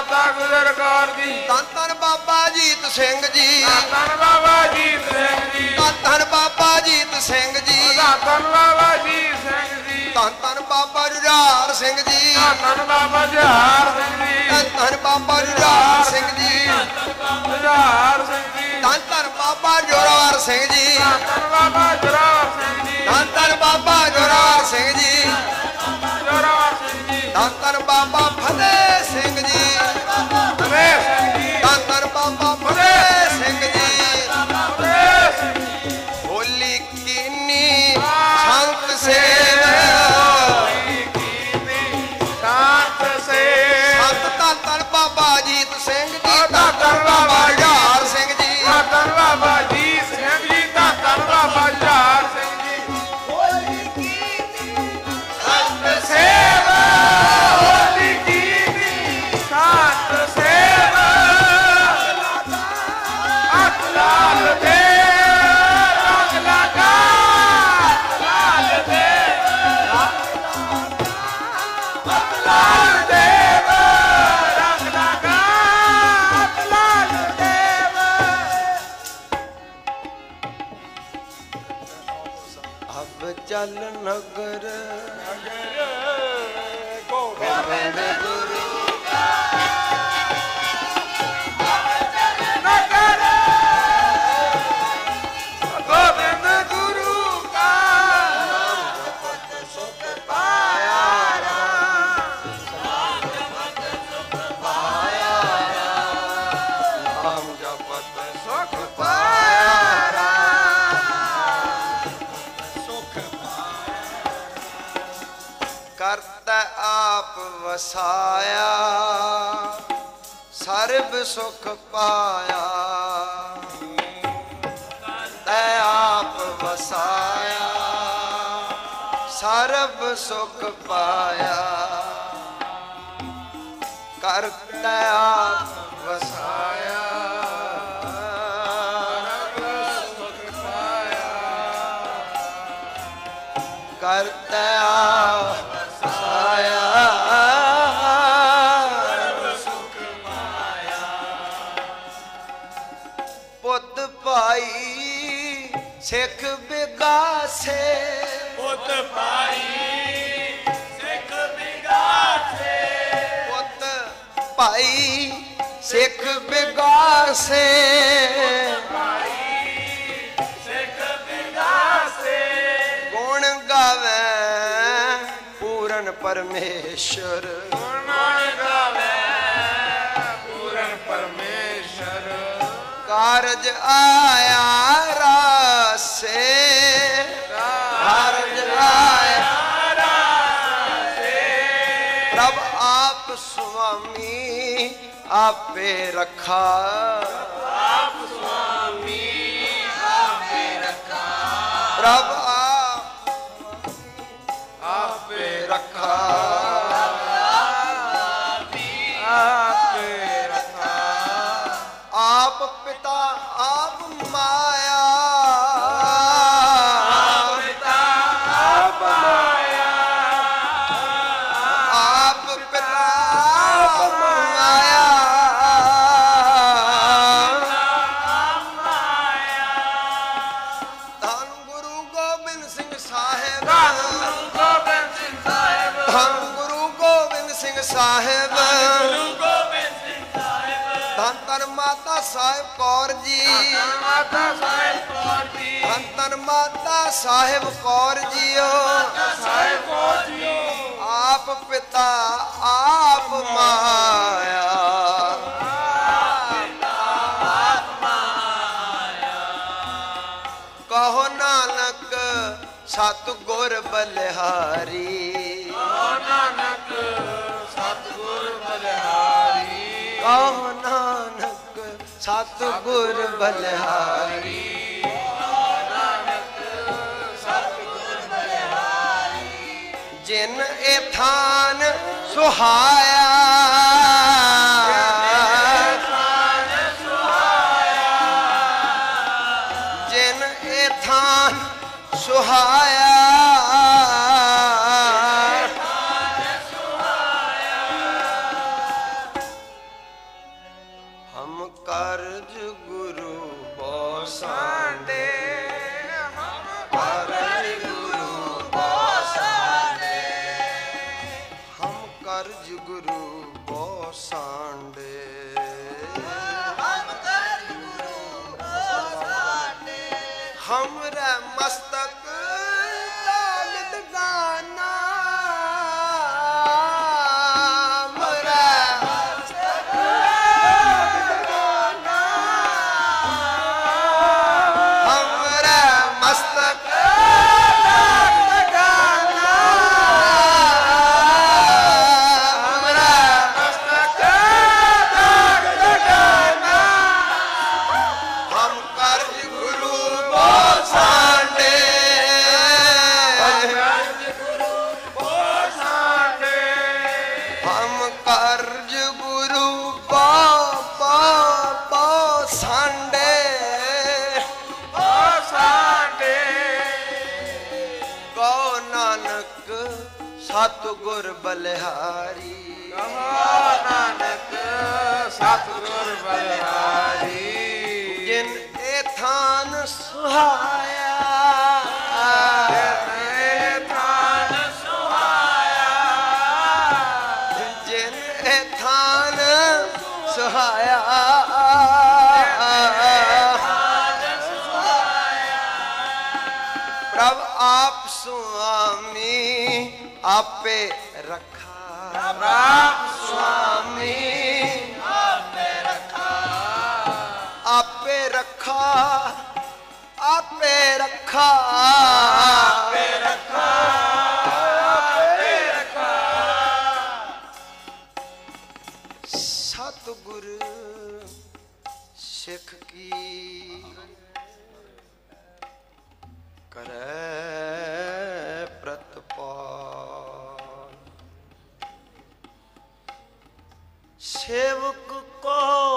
ਮਾਤਾ ਗੁਜਰ ਕੌਰ ਜੀ ਧੰਨ ਧੰਨ ਬਾਬਾ ਜੀਤ ਸਿੰਘ ਜੀ ਧੰਨ ਬਾਬਾ ਜੀਤ ਸਿੰਘ ਜੀ ਧੰਨ ਧੰਨ ਬਾਬਾ ਜੀਤ ਸਿੰਘ ਜੀ ਧੰਨ ਬਾਬਾ ਜੀਤ ਸਿੰਘ ਜੀ ਧੰਨ ਧੰਨ ਬਾਬਾ ਜੁਝਾਰ ਸਿੰਘ ਜੀ ਧੰਨ ਬਾਬਾ ਜਹਾਰ ਸਿੰਘ ਜੀ ਧੰਨ ਧੰਨ ਬਾਬਾ ਜੁਝਾਰ ਸਿੰਘ ਜੀ ਜਹਾਰ ਸਿੰਘ ਜੀ ਧੰਨ ਧੰਨ ਬਾਬਾ ਜੋਰਾਵਰ ਸਿੰਘ ਜੀ ਧੰਨ ਬਾਬਾ ਜੋਰਾਵਰ ਸਿੰਘ ਜੀ ਧੰਨ ਧੰਨ ਬਾਬਾ ਜੋਰਾਵਰ ਸਿੰਘ ਜੀ ਜੋਰਾਵਰ ਸਿੰਘ ਜੀ ਧੰਨ ਧੰਨ ਬਾਬਾ ਫਤਿਹ ਸਿੰਘ ਜੀ ਫਤਿਹ ਸਿੰਘ ਜੀ ਧੰਨ ਧੰਨ ਬਾਬਾ ਫਤਿਹ ਸਿੰਘ ਜੀ ਫਤਿਹ ਸਿੰਘ ਜੀ ਹੋਲੀ ਕੀਨੀ ਸੰਤ ਸੇਵ ਸ਼ਾਂਤ ਸੇ ਸੰਤ ਧੰਨ ਧੰਨ ਬਾਬਾ ਜੀਤ ਸਿੰਘ ਜੀ ਧੰਨ ਧੰਨ ਬਾਬਾ ਜੁਝਾਰ ਸਿੰਘ ਜੀ ਧੰਨ ਬਾਬਾ ਜੀਤ ਸਿੰਘ ਜੀ ਧੰਨ ਬਾਬਾ ਜਹਾਰ ਸਿੰਘ ਜੀ ਸੰਤ ਸੇਵਾ ਹੋਲੀ ਕੀਨੀ ਸੰਤ ਸੇਵਾ ਹੱਥ ਲਾਲ ਦੇ ਰੰਗ ਲਗਾ ਲਾਲ ਦੇ ਹੱਥ ਲਾਲ ਦੇਵ ਰੰਗ ਲਗਾ ਹੱਥ ਲਾਲ ਦੇਵ ਅਬ ਚੱਲ ਨਗਰ ਗੋਬਿੰਦ ਗੁਰੂ ਨਗਰ ਗੋਬਿੰਦ ਗੁਰੂ ਕਾ ਸੁਖ ਪਾਇਆ ਨਾਮ ਜਪਤ ਸੁਖ ਪਾਇਆ ਕਰਤਾ ਆਪ ਵਸਾਇਆ ਸਰਬ ਸੁਖ ਪਾਇਆ ਤੈ ਆਪ ਵਸਾਇਆ ਸਰਬ ਸੁਖ ਪਾਇਆ ਕਰਤਾ ਆਪ ਵਸਾਇਆ ਸਰਬ ਸੁਖ ਪਾਇਆ ਕਰਤਾ ਆਪ ਵਸਾਇਆ ਪੁੱਤ ਭਾਈ ਸਿੱਖ ਬਿਗਾਸੇ ਪੁੱਤ ਭਾਈ ਸਿੱਖ ਬਿਗਾਸੇ ਪੁੱਤ ਭਾਈ ਸਿੱਖ ਬਿਗਾਸੇ ਸਿੱਖ ਬਿਗਾਸੇ ਗੁਣ ਗਾਵੇ ਪੂਰਨ ਪਰਮੇਸ਼ਰ ਗੁਣ ਗਾਵੇ ਪੂਰਨ ਪਰਮੇਸ਼ਰ ਕਾਰਜ ਆਇਆ ਰਾਸੇ ਕਾਰਜ ਆਇਆ ਪ੍ਰਭ ਆਪ ਸੁਆਮੀ ਆਪੇ ਰੱਖਾ ਆਪ ਸੁਆਮੀ ਆਪੇ ਰੱਖਾ ਪ੍ਰਭ ਆਪ ਆਪੇ ਰੱਖਾ ਆਪੇ ਰੱਖਾ ਆਪ ਪਿਤਾ ਆਪ ਮਾਇਆ ਪਿਤਾ ਆਪ ਮਾਇਆ ਆਪ ਪਿਤਾ ਆਪ ਮਾਇਆ ਧੰਨ ਗੁਰੂ ਗੋਬਿੰਦ ਸਿੰਘ ਸਾਹਿਬ ਗੋਬਿੰਦ ਸਿੰਘ ਸਾਹਿਬ ਧੰਨ ਗੁਰੂ ਗੋਬਿੰਦ ਸਿੰਘ ਸਾਹਿਬ ਗੁਰੂ ਗੋਬਿੰਦ ਸਿੰਘ ਸਾਹਿਬ ਧੰਨ ਧੰਨ ਮਾਤਾ ਸਾਹਿਬ ਕੌਰ ਜੀ ਮਾਤਾ ਸਾਹਿਬ ਕੌਰ ਜੀ ਧੰਨ ਧੰਨ ਮਾਤਾ ਸਾਹਿਬ ਕੌਰ ਜੀਓ ਸਾਹਿਬ ਕੌਰ ਜੀ ਆਪ ਪਿਤਾ ਆਪ ਮਾਇਆ ਕਹੋ ਨਾਨਕ ਸਤਿਗੁਰ ਬਲਿਹਾਰੀ ਨਾਨਕ ਸਤਿਗੁਰ ਬਲਿਹਾਰੀ ਕਹੋ ਨਾਨਕ ਸਤਿਗੁਰ ਬਲਿਹਾਰੀ ਜਿਨ ਇਹ ਥਾਨ ਸੁਹਾਇਆ ਜਿਨ ਇਹ ਥਾਨ ਸੁਹਾਇਆ सांडे कर्ज गुरु बो सांडे हम कर्ज गुरु बो सांडे हमरे मस्तक तागत गाना हमरे मस्तक तागत गाना हमरे मस्तक तागत गाना हमरे मस्तक तागत गाना हम कर्ज गुरु बो सांडे हम कर्ज गुरु बो सांडे गौ नानक सतगुर बलिहारी नानक सतगुर बलिहारी जिन ए थान सुहाया थान सुहाया जिन ए थान सुहाया प्रभ आप स्वामी आपे रखा राम स्वामी आपे रखा आपे रखा आपे रखा आपे रखा आपे रखा सतगुर सिख की करे प्रतिपाल सेवक को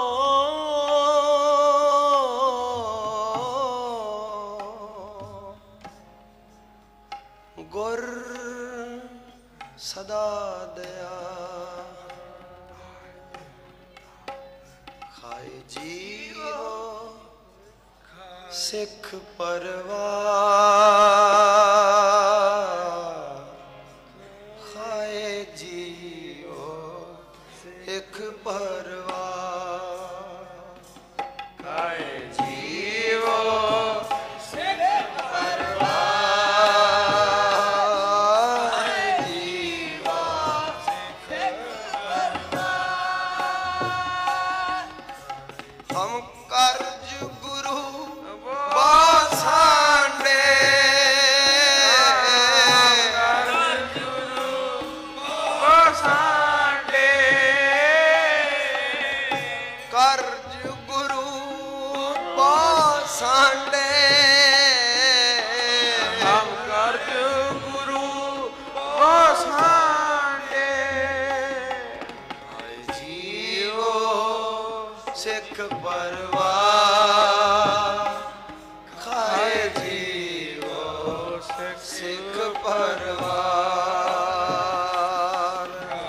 गुर सदा दया खाए जीवो सिख परवार खाए जीवो सिख परवार खाए जीवो सिख परवार खाए जीवो सिख परवार हम कर्ज गुरु बो सांडे कर्ज गुरु बो सांडे हम कर्ज गुरु बो सांडे जीवो सिख परवार खाए जीवो सिख परवार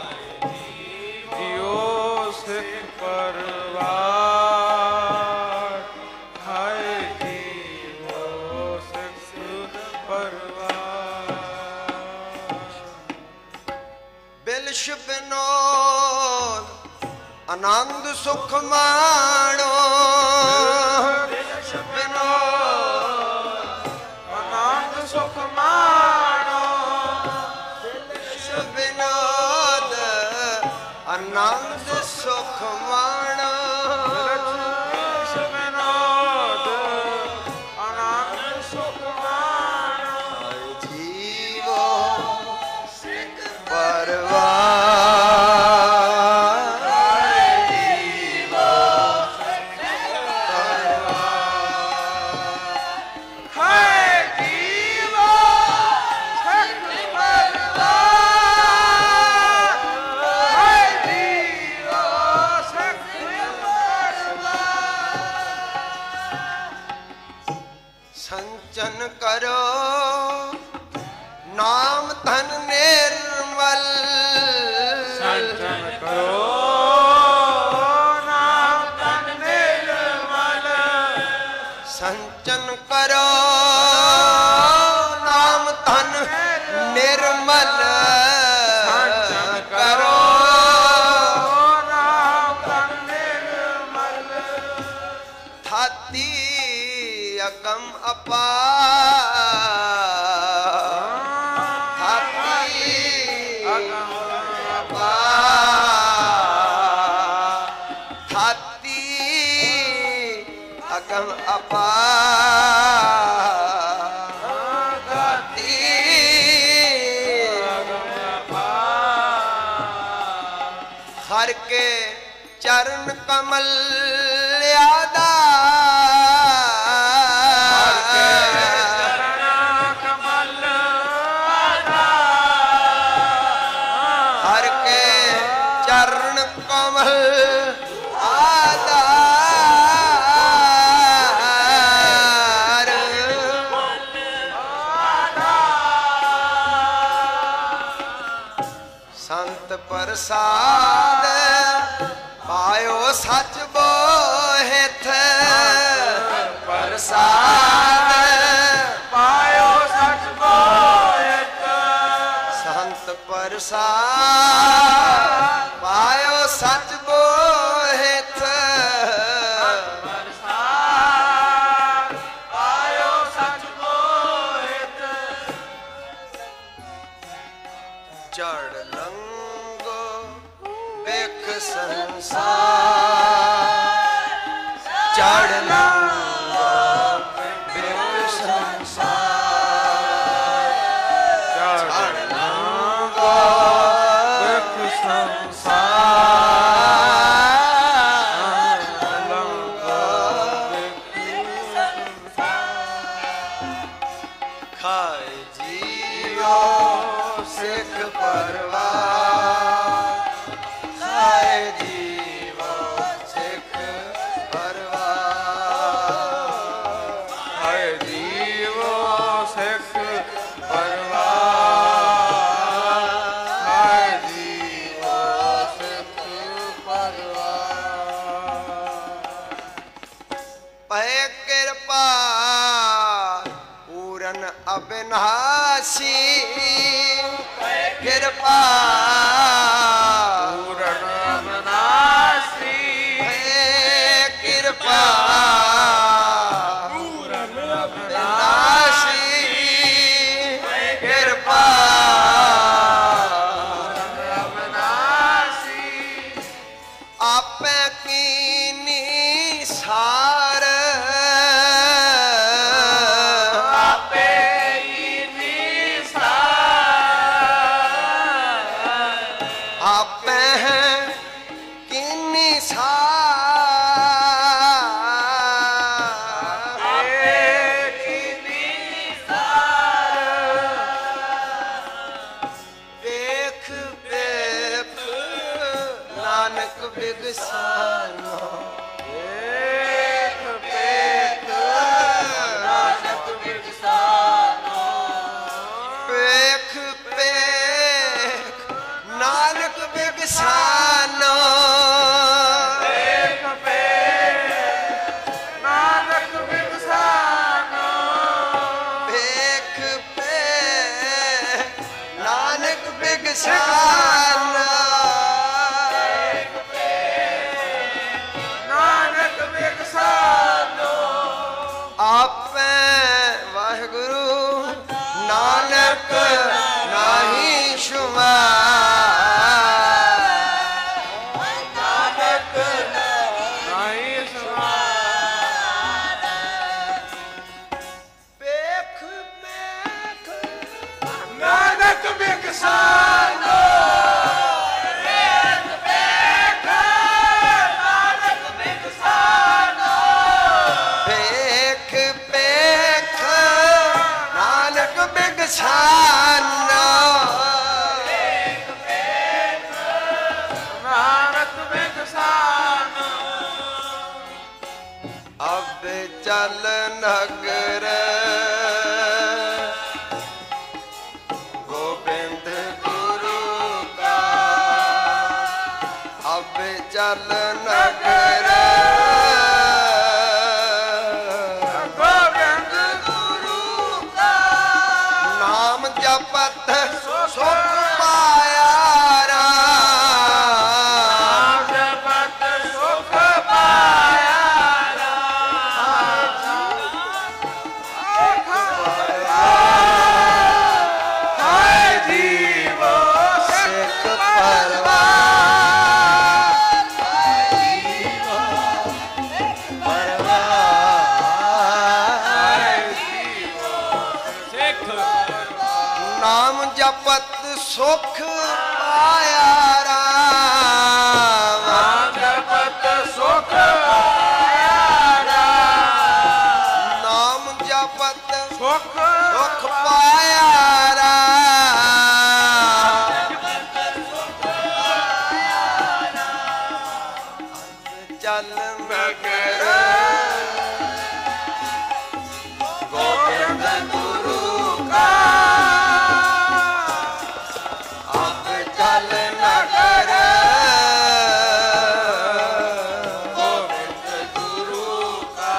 जियो सिख परवार हाय जीवो सिख परवार बिलश बिनोद आनंद सुख माणो बिलश बिनोद आनंद सुख माणो बिलश बिनोद आनंद सुख माणो बिलश बिनोद आनंद सुख माणो जीवो सिख परवार संचन करो नाम धन निर्मल संचन करो नाम धन निर्मल ਸੰਚਨ ਕਰੋ ਨਾਮ ਧਨ ਨਿਰਮਲ ਸੰਚਨ ਕਰੋ ਨਾਮ ਧਨ ਨਿਰਮਲ ਥਾਤੀ ਅਗਮ ਅਪਾਰ ਥਾਤੀ ਅਗਮ ਅਪਾਰ ਥਾਤੀ ਅਗਮ ਅਪਾਰ ਥਾਤੀ ਅਗਮ ਅਪਾਰ ਹਰ ਕੇ ਚਰਨ ਕਮਲ ਆਦਾ ਹਰ ਕੇ ਚਰਨ ਕਮਲ ਆਧਾਰ ਹਰ ਕੇ ਚਰਨ ਕਮਲ ਆਧਾਰ ਸੰਤ ਪ੍ਰਸਾਦ ਪਾਇਓ ਸੱਚ ਬੋਹਿਥ ਪ੍ਰਸਾਦ ਪਾਇਓ ਸਚ ਬੋਇਤ ਸੰਤ ਪ੍ਰਸਾਦ ਪਾਇਓ ਸੱਚ ਬੋਹਿਥ ਪ੍ਰਸਾਦ ਪਾਇਓ ਸਚ ਬੋਇਤ ਜੜ ਲੰਗੋ ਵੇਖ ਸੰਸਾਰ ਜੜ ਲੰਗੋ ਵੇਖ ਸੰਸਾਰ ਚੜ ਲੰਗੋ ਵੇਖ ਸੰਸਾਰ ਲੰਗੋ ਵੇਖ ਖਾਏ ਜੀਓ ਸਿੱਖ ਪਰਵਾਰ ਖਾਏ ਜੀਵੋ ਸਿੱਖ ਪਰਵਾਰ ਹਾਏ ਜੀਵੋ ਸਿੱਖ ਪਰਵਾਰ ਹਾਏ ਜੀਵੋ ਸਿੱਖ ਪਰਵਾਰ ਪਏ ਕਿਰਪਾ ਪੂਰਨ ਅਬਿਨਾਸੀ ਕਿਰਪਾ ਪੂਰਨ ਅਬਨਾਸੀ ਪਏ ਕਿਰਪਾ ਪੂਰਨ ਅਬਿਨਾਸੀ ਕਿਰਪਾ ਅਬਨਾਸੀ ਆਪੇ ਕੀਨੀ ਸਾਰ ਆਪੇ ਹੀ ਨਿਸਾਰ ਆਪੇ ਕੀਨੀ ਸਾਰ ਆਪੇ ਹੀ ਨਿਸਾਰ ਵੇਖ ਵੇਖ ਨਾਨਕ ਬਿਗਸਾਨੋ ਵੇਖ ਵੇਖ ਨਾਨਕ ਬਿਗਸਾਨੋ ਵੇਖ ਵੇਖ ਨਾਨਕ ਬਿਗਸਾਨੋ ਵੇਖ ਵੇਖ ਨਾਨਕ ਬਿਗਸਾਨੋ ਵੇਖ ਵੇਖ ਨਾਨਕ ਬਿਗਸਾਨੋ ਨਾਨਕ ਬਿਗਸਾਨੋ ਆਪੇ ਵਾਹਿਗੁਰੂ ਨਾਨਕ ਨਾਹੀ ਸ਼ੁਮਾਰ ਨਾਨਕ ਨਾਹੀ ਸਮਾਰ ਵੇਖ ਵੇਖ ਨਾਨਕ ਬਿਗਸਾਨੋ ਵੇਖ ਵੇਖ ਨਾਨਕ ਬਿਗਸਾਨੋ ਵੇਖ ਵੇਖ ਨਾਨਕ ਬਿਗਸਾਨੋ ਨਾਨਕ ਬਿਗਸਾਨੋ ਅਬ ਚੱਲ ਨਗਰ ਗੋਬਿੰਦ ਗੁਰੂ ਕਾ ਅਬ ਚੱਲ ਨਗਰ ਜਪਤ ਸੁਖ ਪਾਇਆ ਰਾਮ ਜਪਤ ਸੁਖ ਪਾਇਆ ਹਾਏ ਜੀਵੋ ਸਿੱਖ ਪਰਵਾਰ ਨਾਮ ਜਪਤ ਸੁਖ ਪਾਇਆ ਰਾਮ ਜਪਤ ਸੁਖ ਪਾਇਆ ਨਾਮ ਜਪਤ ਸੁਖ ਸੁਖ ਪਾਇਆ ਰਾਮ ਚੱਲ ਨਗਰ ਗੋਬਿੰਦ ਗੁਰੂ ਕਾ ਆਪ ਚੱਲ ਨਗਰ ਗੋਬਿੰਦ ਗੁਰੂ ਕਾ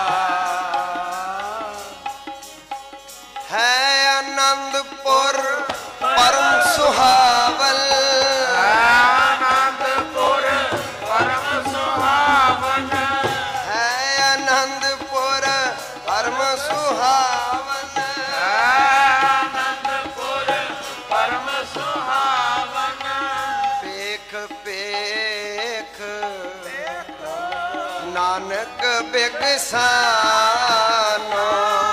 ਹੈ ਆਨੰਦਪੁਰ ਪਰਮ ਸੁਹਾਵਲ ਆਨੰਦਪੁਰ ਪਰਮ ਸੁਹਾਵਨ ਹੈ ਆਨੰਦਪੁਰ ਪਰਮ ਸੁਹਾਵਨ ਆਨੰਦਪੁਰ ਪਰਮ ਸੁਹਾਵਨ ਵੇਖ ਵੇਖ ਨਾਨਕ ਬਿਗਸਾਨੋ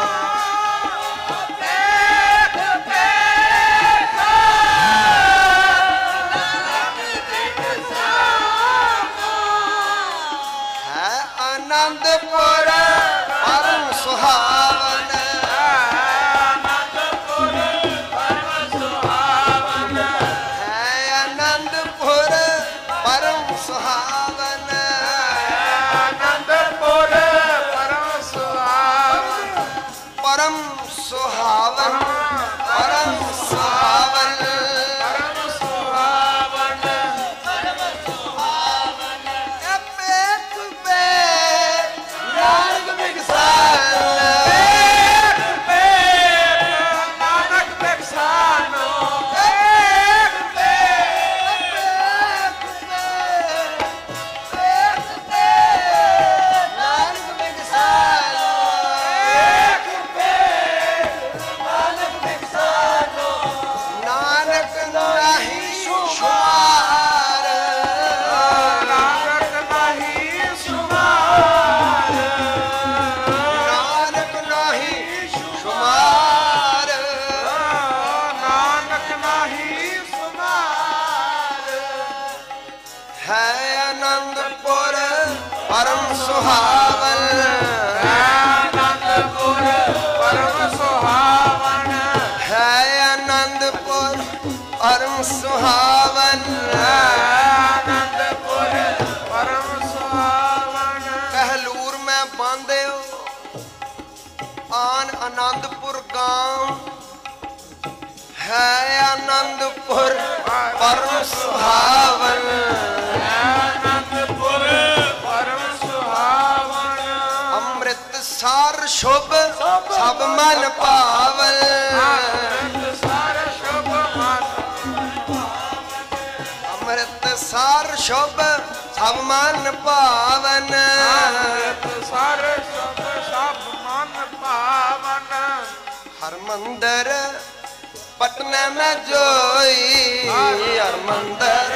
ਦੇਖ ਦੇਖ ਹੈ ਆਨੰਦਪੁਰ ਪਰਮ ਸੁਹਾਵਨ ਆਨੰਦਪੁਰ ਪਰਮ ਸੁਹਾਵਨ ਹੈ ਆਨੰਦਪੁਰ ਪਰਮ ਸੁਹਾਵਨ ਆਨੰਦਪੁਰ ਪਰਮ ਸੁਹਾਵਨ ਪਰਮ ਸੁਹਾਵਨ ਪਰਮ ਸੁਹਾਵਨ ਪਰਮ ਸੁਹਾਵਨ ਵੇਖ ਵੇਖ ਨਾਨਕ ਬਿਗਸਾਨੋ ਨਾਨਕ ਬਿਗਸਾਨੋ ਨਾਨਕ ਨਹੀਂ ਸ਼ੁਮਾਰ ਨਾਨਕ ਨਹੀਂ ਸੁਮਾਰ ਨਾਨਕ ਨਹੀਂ ਸ਼ੁਮਾਰ ਨਾਨਕ ਨਹੀਂ ਸੁਮਾਰ ਹੈ ਆਨੰਦਪੁਰ ਪਰਮ ਸੁਹਾਵਨ ਆਨੰਦਪੁਰ ਪਰਮ ਸੁਹਾਵਨ ਹੈ ਆਨੰਦਪੁਰ ਪਰਮ ਸੁਹਾਵਨ ਆਨੰਦਪੁਰ ਪਰਮ ਸੁਹਾਵਨ ਕਹਿਲੂਰ ਮੈਂ ਬਾਂਧਿਓ ਆਨ ਆਨੰਦਪੁਰ ਗਾਉਂ ਹੈ ਆਨੰਦਪੁਰ ਪਰਮ ਸੁਹਾਵਨ ਆਨੰਦਪੁਰ ਪਰਮ ਸੁਹਾਵਨ ਅੰਮ੍ਰਿਤਸਰ ਸ਼ੁਭ ਸਭ ਮਨ ਪਾਵਨ ਅੰਮ੍ਰਿਤਸਰ ਸ਼ੁਭ ਮਨ ਅੰਮ੍ਰਿਤਸਰ ਸ਼ੁਭ ਸਭ ਮਨ ਪਾਵਨ ਅੰਮ੍ਰਿਤਸਰ ਸ਼ੁਭ ਸਭ ਮਨ ਪਾਵਨ ਹਰਮੰਦਰ ਪਟਨਾ ਮੈਂ ਜੋਈ ਹਰਮੰਦਰ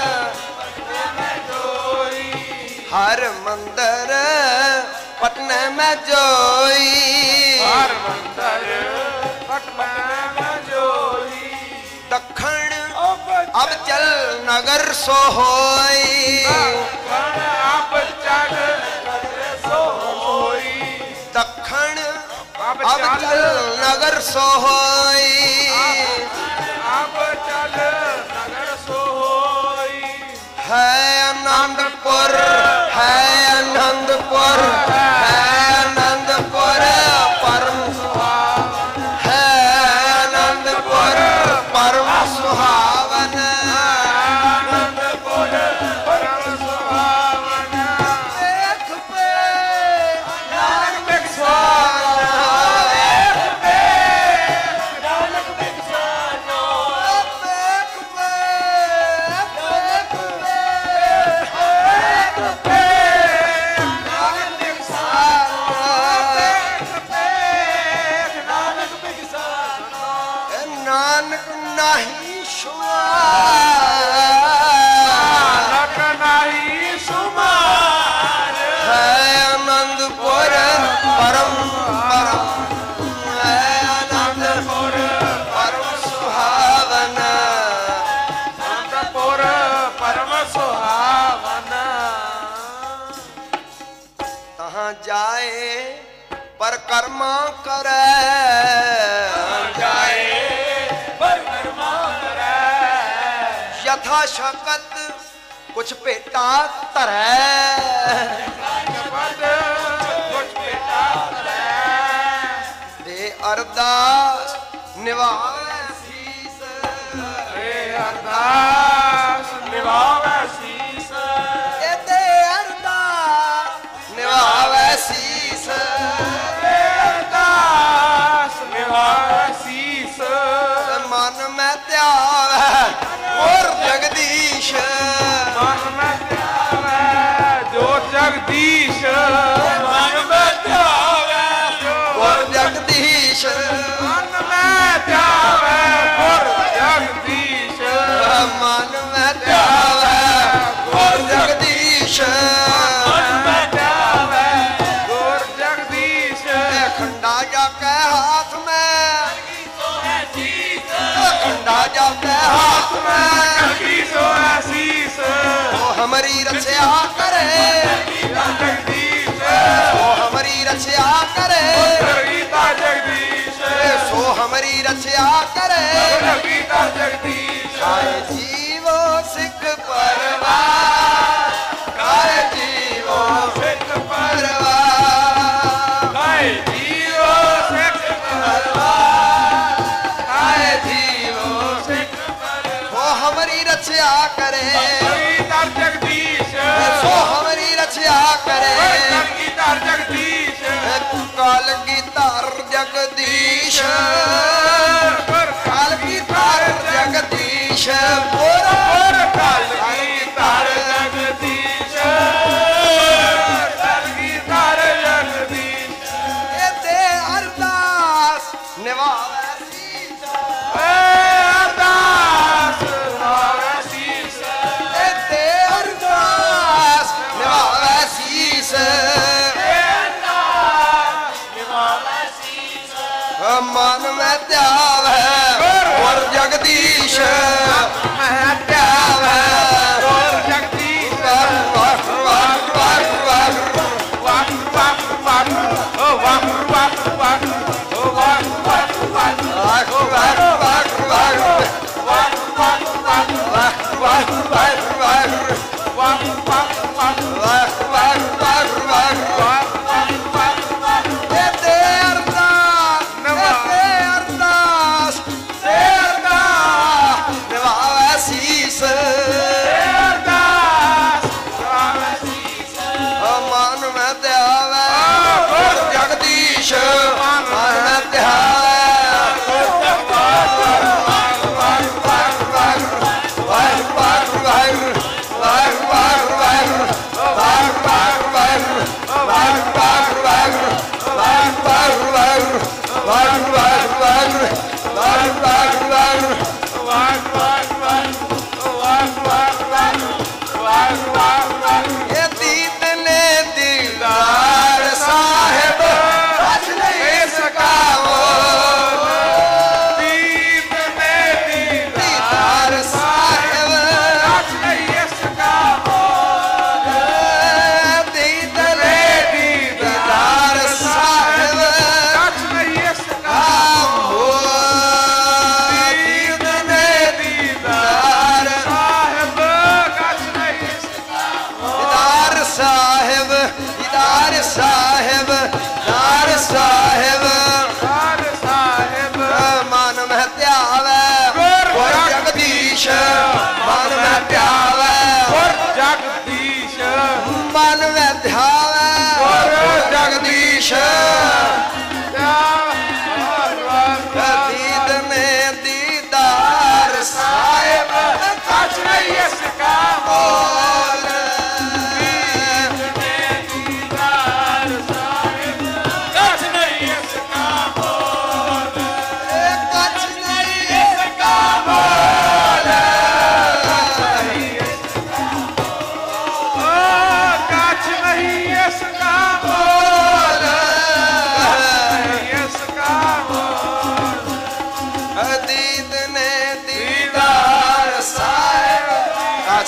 ਹਰ ਮੰਦਰ ਪਟਨਾ ਮੈਂ ਜੋਈ ਹਰ ਮੰਦਰ ਪਟਨਾ ਮੈਂ ਜੋਈ ਦੱਖਣ ਅਬ ਚਲ ਨਗਰ ਸੋ ਹੋਈ ਆਪ ਚੜ ਸੋ ਹੋਈ ਦੱਖਣ ਅਬ ਅਬ ਚਲ ਨਗਰ ਸੋ ਹੋਈ ਆਪ ਚਲ ਨਗਰ ਸੋ ਹੋਈ ਹੈ ਆਨੰਦਪੁਰ ਹੈ ਆਨੰਦਪੁਰ ਹੈ ਆਨੰਦਪੁਰ ਪਰਮ ਸੁਹਾਵਨ ਹੈ ਆਨੰਦਪੁਰ ਪਰਮ ਸੁਹਾਵਨ ਆਨੰਦਪੁਰ ਪਰਮ ਸੁਹਾਵਨ ਵੇਖ ਪੇ ਨਾਨਕ ਬਿਗਸਾਨੋ ਬਿਗਸਾਨੋ ਨਾਨਕ ਬਿਗਸਾਨੋ ਨਹੀਂ ਸ਼ੁਮਾਰ ਨਾਨਕ ਨਹੀਂ ਸੁਮਾਰ ਹੈ ਆਨੰਦਪੁਰ ਪਰਮ ਪਰਮ ਹੈ ਆਨੰਦਪੁਰ ਪਰਮ ਸੁਹਾਵਨ ਆਨੰਦਪੁਰ ਪਰਮ ਸੁਹਾਵਨ ਤਹਾਂ ਜਾਏ ਪਰ ਕਰਮਾ ਕਰੈ ਯਥਾ ਸ਼ਕਤ ਕੁਛ ਭੇਟਾ ਧਰੈ ਪਦ ਕੁਛ ਬੇਟਾ ਦੇ ਅਰਦਾਸ ਨਿਵਾਵੇ ਸੀਸ ਰੇ ਅਰਦਾਸ ਨਿਵਾਵੇ ਸੀਸ ਇਹਦੇ ਅਰਦਾਸ ਨਿਵਾਵੇ ਸੀਸ ਰੇ ਅਰਦਾਸ ਨਿਵਾਵੇ ਸੀਸ ਮਨ ਮੈਂ ਧਿਆਵੈ ਹੋਰ ਜਗਦੀਸ਼ ਮਨ ਮੈਂ ਧਿਆਵੈ ਜੋਤ ਜਗਦੀਸ਼ ਮਨ ਮੈਂ ਧਿਆਵੈ ਹੋਰ ਜਗਦੀਸ਼ ਮਨ ਮੈਂ ਧਿਆਵੈ ਗੁਰ ਜਗਦੀਸ਼ ਮਨ ਮੈਂ ਧਿਆਵੈ ਹੋਰ ਜਗਦੀਸ਼ ਮਨ ਮੈਂ ਧਿਆਵੈ ਗੁਰ ਜਗਦੀਸ਼ ਖੰਡਾ ਜਾ ਕੇ ਹਾਥ ਮੈਂ ਖੰਡਾ ਜਾ ਕੇ ਹਾਥ ਮੈਂ ਕਲਗੀ ਸੋ ਅਸੀਸ ਉਹ ਹਮਰੀ ਰਛਿਆ ਕਰੇ ਜਗਦੀਸ਼ ਸੋ ਹਮਰੀ ਰਛਿਆ ਕਰੇ ਗੀਤਾ ਜਗਦੀਸ਼ ਸੋ ਹਮਰੀ ਰਛਿਆ ਕਰੇ ਗੀਤਾ ਜਗਦੀਸ਼ ਕਾਇ ਜੀਵੋ ਸਿੱਖ ਪਰਵਾਰ ਕਾਇ ਜੀਵੋ ਸਿੱਖ ਪਰਵਾਰ ਕਾਇ ਜੀਵੋ ਸਿੱਖ ਕਾਇ ਜੀਵੋ ਸਿੱਖ ਸੋ ਹਮਰੀ ਰਛਿਆ ਕਰੇ ਗੀਤਾ ਜਗਦੀਸ਼ ਸੋ ਹਮਰੀ ਰਛਿਆ ਕਰੇ ਗੀਤਾ ਜਗਦੀਸ਼ ਕਾਲ ਕੀ ਧਰ ਜਗਦੀਸ਼ ਕਾਲ ਕੀ ਧਰ ਜਗਦੀਸ਼ ਹੋਰ ਕਲਗੀ ਧਰ ਜਗਦੀਸ਼ ਕਲਗੀ ਧਰ ਜਗਦੀਸ਼ ਇਹਦੇ ਅਰਦਾਸ ਨਿਵਾਵੇ ਸੀਸ ਅਰਦਾਸ ਨਿਵਾਵੇ ਸੀਸ ਇਹਦੇ ਅਰਦਾਸ ਨਿਵਾਵੇ ਸੀਸ ਮਨ ਮੈਂ ਧਿਆਵੈ ਹੋਰ ਜਗਦੀਸ਼ ਮੈਂ ਧਿਆਵੈ ਹੋਰ ਜਗਦੀਸ਼ ਵਾਹ ਵਾਹ ਵਾਹ ਵਾਹ ਵਾਹ ਵਾਹ ਵਾਹ ਓ ਵਾਹ ਵਾਹ ਵਾਹ ਓ ਵਾਹ ਵਾਹ ਵਾਹ ਵਾਹ ਵਾਹ ਵਾਹ ਵਾਹ ਵਾਹ ਵਾਹ ਵਾਹ ਵਾਹ ਵਾਹ ਵਾਹ ਵਾਹ ਵਾਹ ਇਹਦੇ ਅਰਦਾਸ ਨਿਵਾਵੇ ਸੀਸ ਮਨ ਮੈਂ ਧਿਆਵੈ ਹੋਰ ਜਗਦੀਸ਼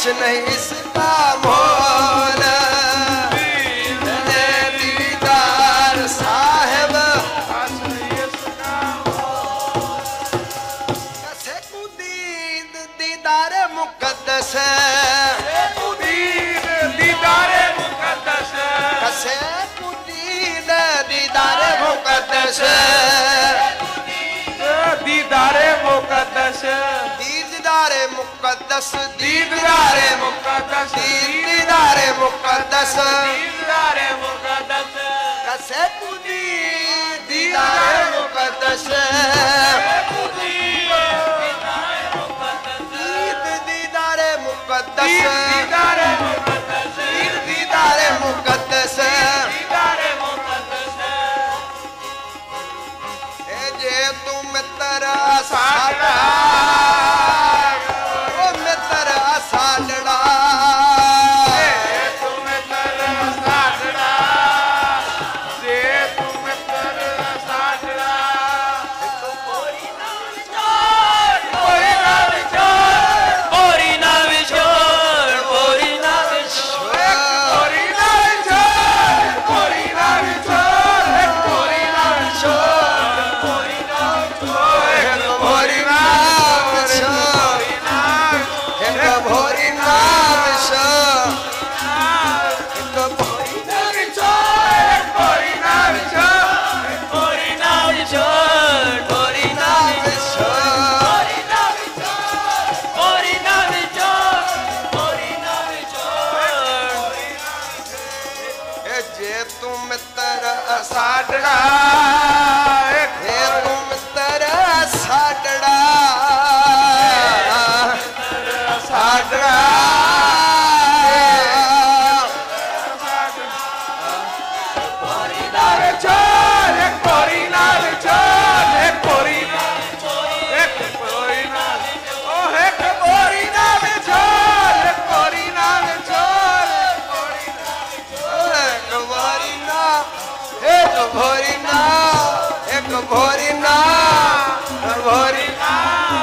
कुछ नहीं इसका मोल दीदार साहिब कसे कुदीद दीदार मुकद्दस दीदारे मुकद्दस कसे कुदीद दीदार मुकद्दस दीदारे मुकद्दस दीदारे मुकद्दस दीदारे मुकद्दस दीदारे मुकद्दस दीदारे मुकद्दस कसे कुदी दीदारे मुकद्दस दीदारे मुकद्दस दीदारे मुकद्दस दीदारे मुकद्दस दीदारे मुकद्दस ए जे तू मित्र साडा ओ मित्र साडड़ा साडड़ा हे तू मित्र साडड़ा साडड़ा भोरी ना भोरी ना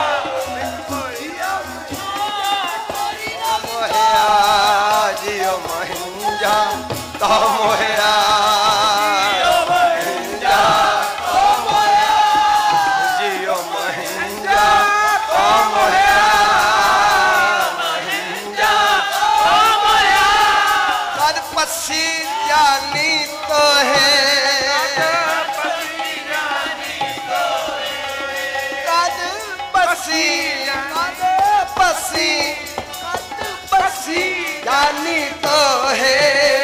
मोहया जियो महिंजा तो मोहया जियो महिंजा तो मोहया कद पसी जानी तो है जानी तो है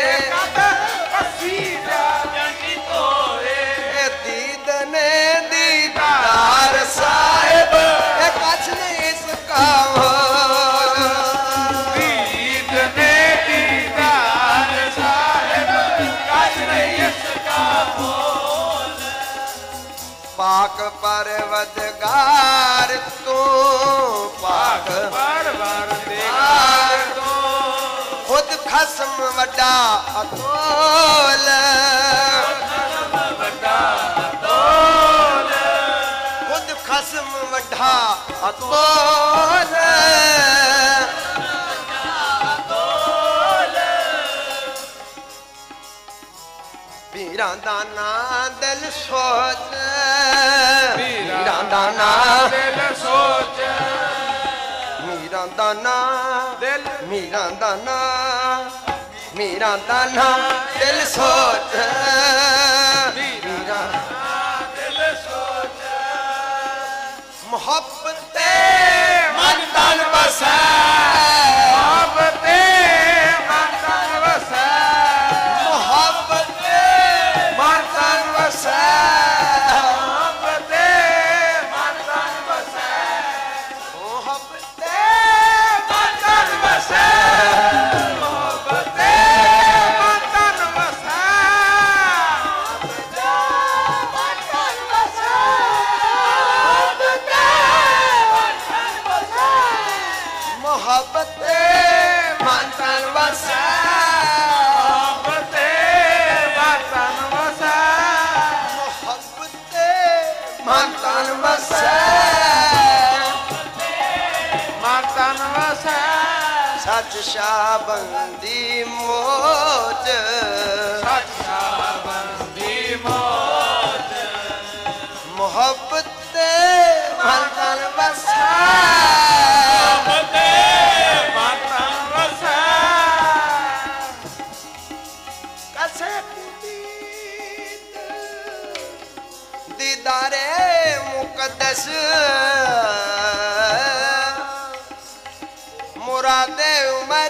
दीद ने दीदार साहिब कछ नहीं इसका दीद ने दीदार साहिब कछ नहीं इसका पाक परवदगार तू पाक परवदगार तू खुद खसम वड्डा अतोल खुद खसम वड्डा अतोल पीरा दाना दिल सोच पीरा दाना दिल सोच मीरा दाना दिल मीरा दाना मीरा दाना दिल सोच मीरा दिल सोच मोहब्बत मन तन बसा मोहब्बत मन तन बसा मोहब्बत मन तन बसा मोहब्बत मन तन बसा मोहब्बत मन तन बसा मोहब्बत मन तन बसा मोहब्बत मन तन बसा मोहब्बत मन तन बसा मोहब्बत मन तन बसा मन तन बसा सच शाबंदी मौज सच शाबंदी मौज मोहब्बत मन तन बसा मोहब्बत मन तन बसा कसे दीदारे मुकद्दस मुरादे उमर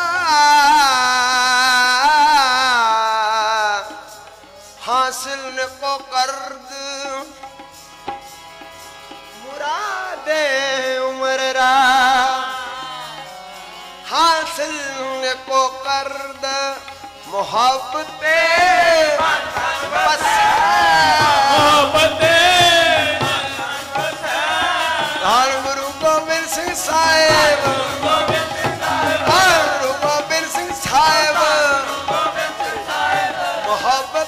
हासिल न को कर्द मुरादे उमर हासिल न को कर्द मोहब्बते बस मोहब्बते धन गुरु गोबिंद सिंह साहेब गुरु गोबिंद सिंह साहेब मोहब्बत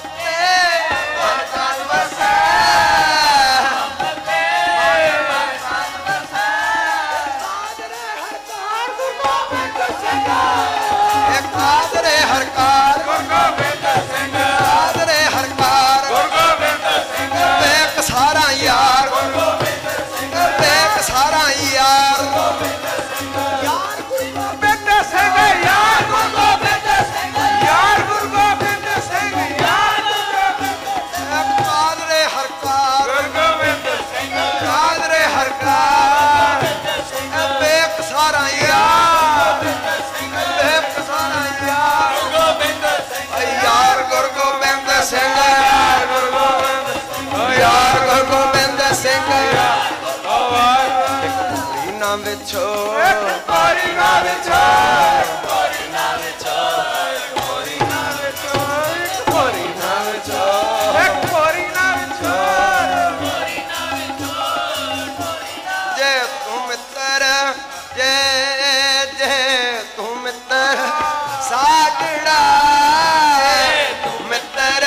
विछो कोरी ना विछो कोरी ना विछो कोरी ना विछो कोरी ना विछो कोरी ना विछो कोरी ना विछो जे तुम तर जे जे तुम तर सागड़ा तुम तर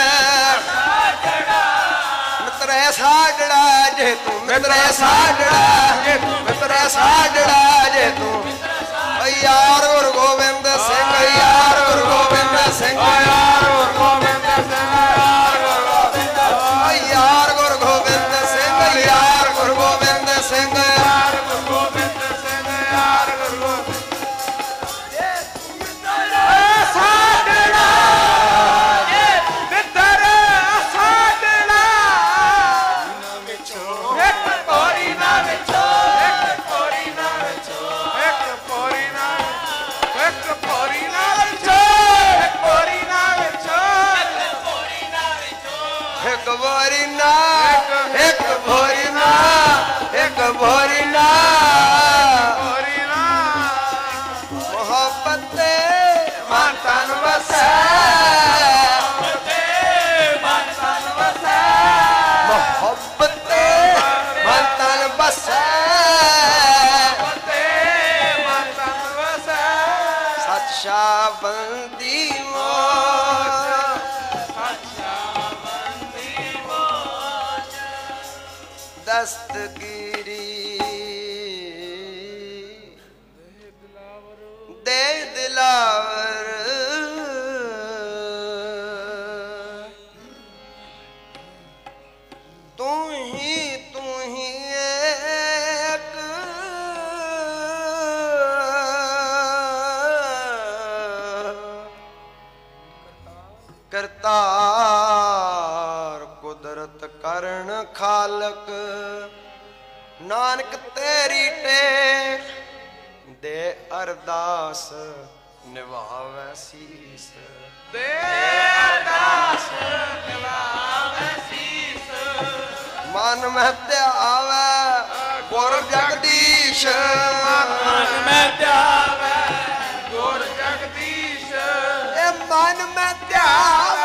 मित्र सागड़ा जे तुम मित्र सागड़ा जे तुम मित्र सागड़ा जे तू यार गुरु गोबिंद सिंह यार गुरु गोबिंद सिंह यार गुरु गोबिंद सिंह यार गुरु गोबिंद सिंह यार गुरु गोबिंद सिंह यार गुरु गोबिंद सिंह यार गुरु सागड़ा जे मित्र सागड़ा एक कोरी ना विछो भोरी ना मोहब्बत मन तन बसा मोहब्बत मन तन बसा सच शाबंदी दस्तगीरी दे दिलावर तू ही एक करतार कुदरत करण खालक नानक तेरी टेक दे अरदास निभावे शीस दे अरदास निभावे शीस मन में त्यावे गुर जगदीश मन में त्यावे गुर जगदीश मन में त्यावे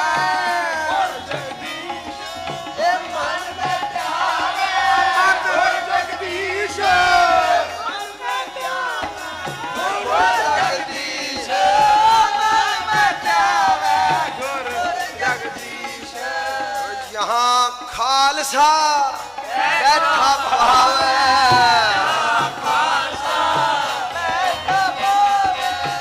खालसा बैठा भावे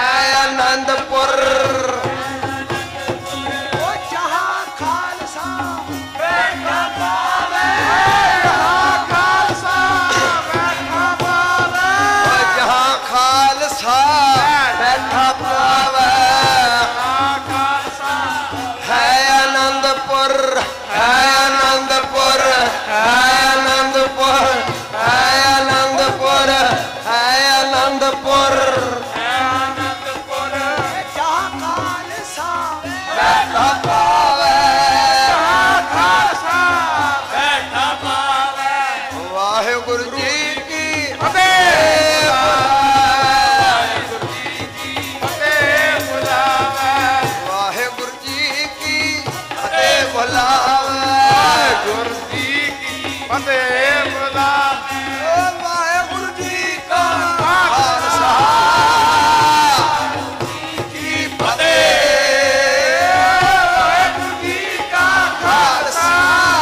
है आनंदपुर जहाँ खालसा बैठा पावे जहाँ खालसा बैठा पावे जहाँ खालसा बैठा पावे जहाँ खालसा है आनंदपुर है आनंदपुर है आनंदपुर है आनंदपुर है आनंदपुर आनंदपुर जहाँ खालसा बैठा पावे जहाँ खालसा बैठा पावे वाहिगुरु जी की फतेह बुलावे वाहिगुरु जी की फतेह बुलावे गुरु जी की फतेह बुलावे वाहिगुरु जी का खालसा की फतेह वाहिगुरु जी का खालसा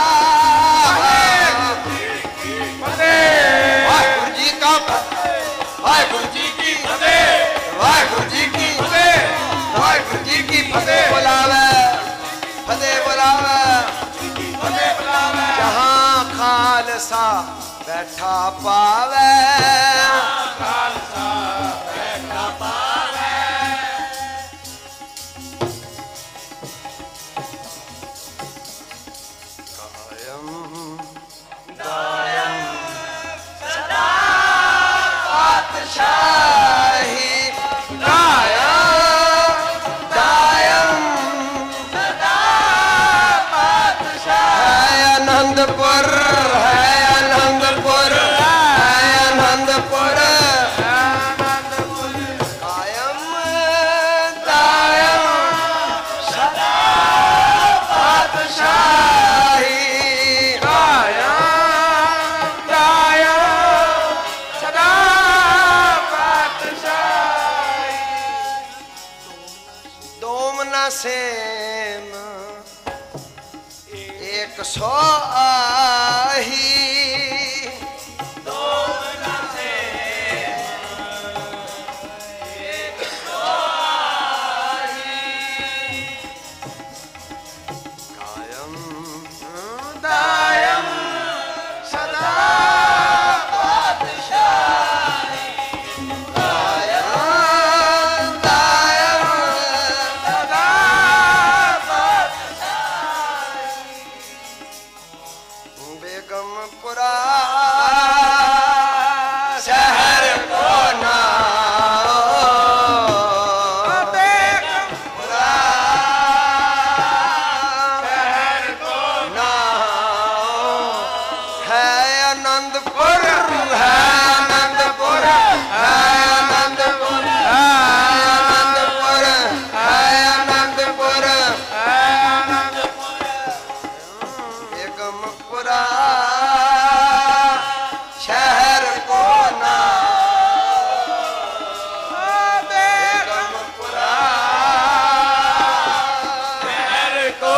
फतेह वाहिगुरु जी का वाहिगुरु जी की फतेह वाहिगुरु जी की फतेह वाहिगुरु जी की फतेह बुलावे फतेह बुलावे फतेह बुलावे जहाँ खालसा बैठा पावे खालसा बैठा पावे बादशाही दायम दायम है आनंदपुर है आनंदपुर है आनंदपुर कायम दायम सदा बादशाही सदा बादशाही दोमना सेम एक सौ आही कायम दायम सदा दायम दायम सदा बेगमपुरा शहर को बेगमपुरा शहर को है आनंदपुर है आनंदपुर है आनंदपुर है आनंदपुर है आनंदपुर बेगमपुरा शहर को बेगमपुरा शहर को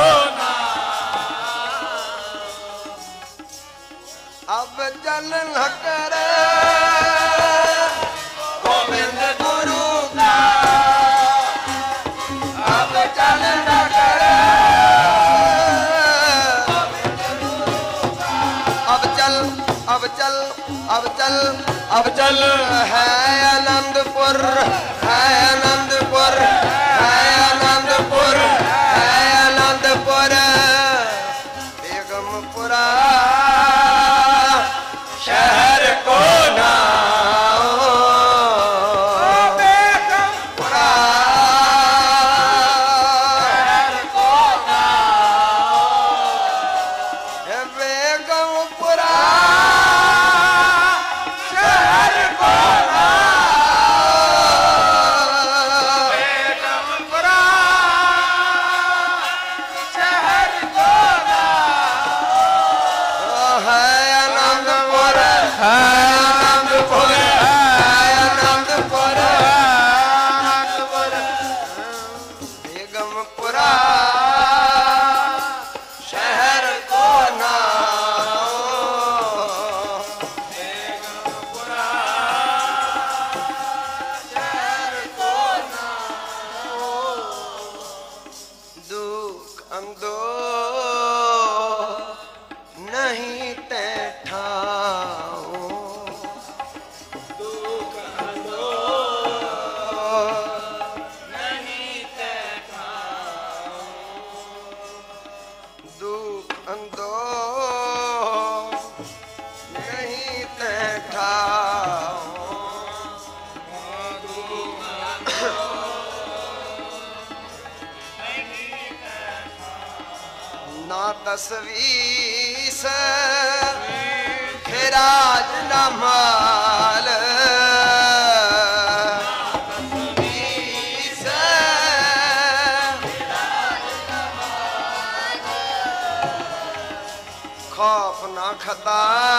अब जल न कर गोविंद गुरु का अब जल न कर अब चल अब चल अब चल अब चल है आनंदपुर है आनंदपुर है आनंदपुर है आनंदपुर बेगमपुरा शहर को बेगमपुरा बेगमपुरा शहर को तस्वीस खिराज न माल खौफ न खता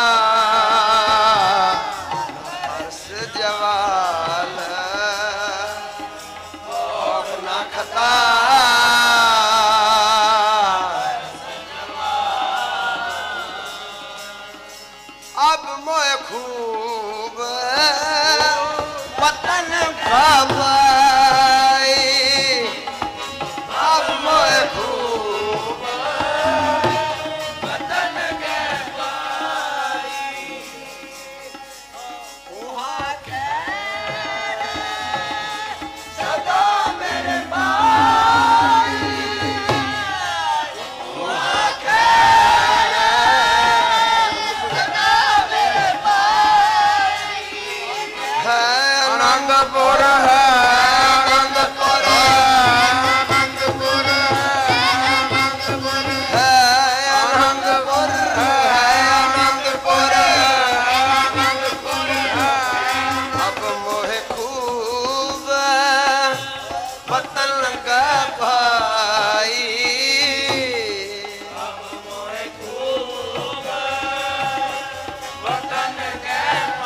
हर्ष जवाल खौफ न खता अब मोए खूब वतन बाबाई अब मोए खूब वतन के पाई वहाँ खैर सदा मेरे भाई वहाँ खैर आनंदपुर है आनंदपुर आनंदपुर है आनंदपुर है आनंदपुर आनंदपुर अब मोहे खूब वतन का भाई अब मोहे खूब वतन के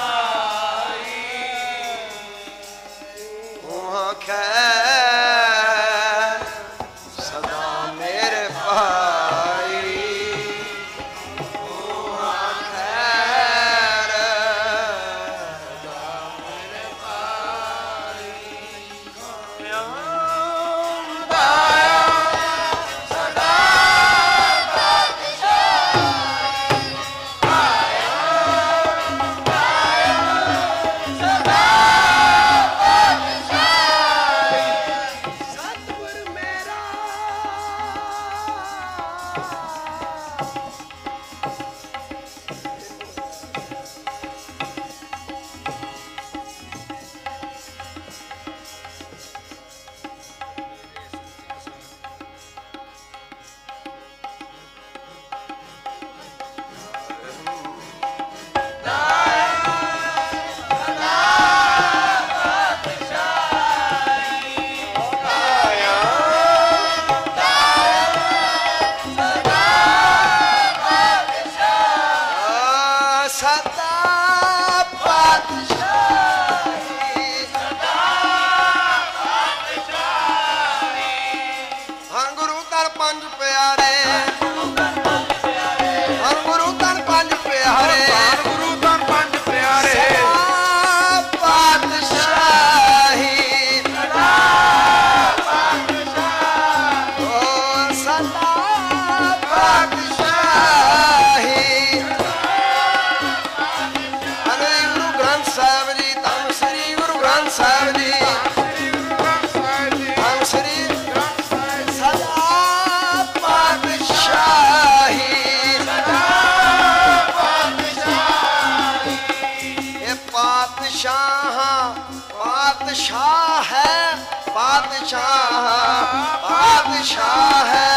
खैर सदा मेरे भाई खैर सदा मेरे भाई सदा बादशाह है बादशाह बादशाह है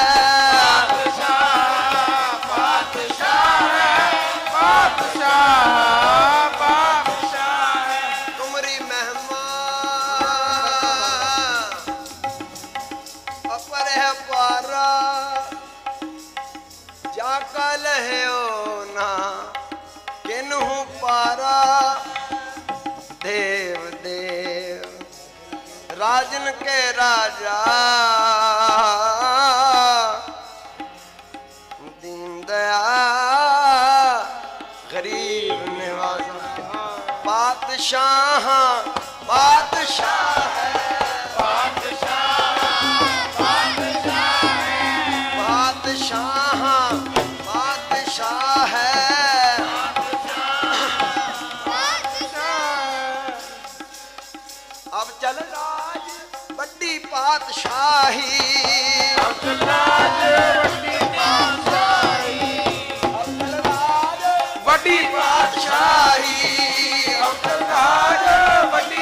तुमरी महिमा अपर है पारा जाकल है ओ ना किन्हू पारा देव देव राजन के राजा दीन दयाल गरीब निवाजा बादशाह बादशाह है बादशाह बादशाह है अब चल राज बड़ी बादशाही बड़ी बादशाही बड़ी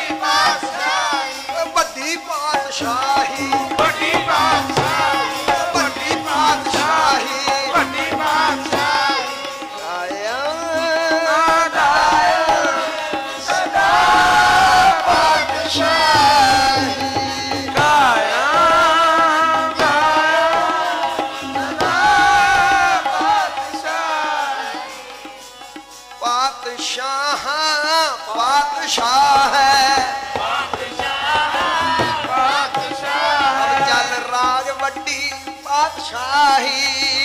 बादशाही बड़ी बादशाही बड़ी बादशाही बड़ी पातशाही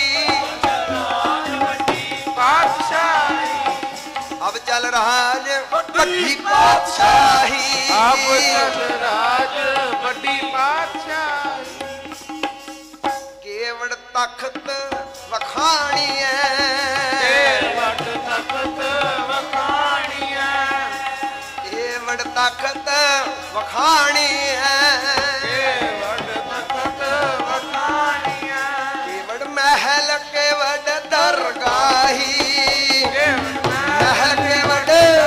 अब चल राज बड़ी पातशाही अब चल राज बड़ी पातशाही केवड़ तख्त वखाणी है केवड़ तख्त वखाणी है केवड़ तख्त वखाणी है केवड़ तख्त वखाणी है केवड़ महल केवड़ दरगाही महल केवड़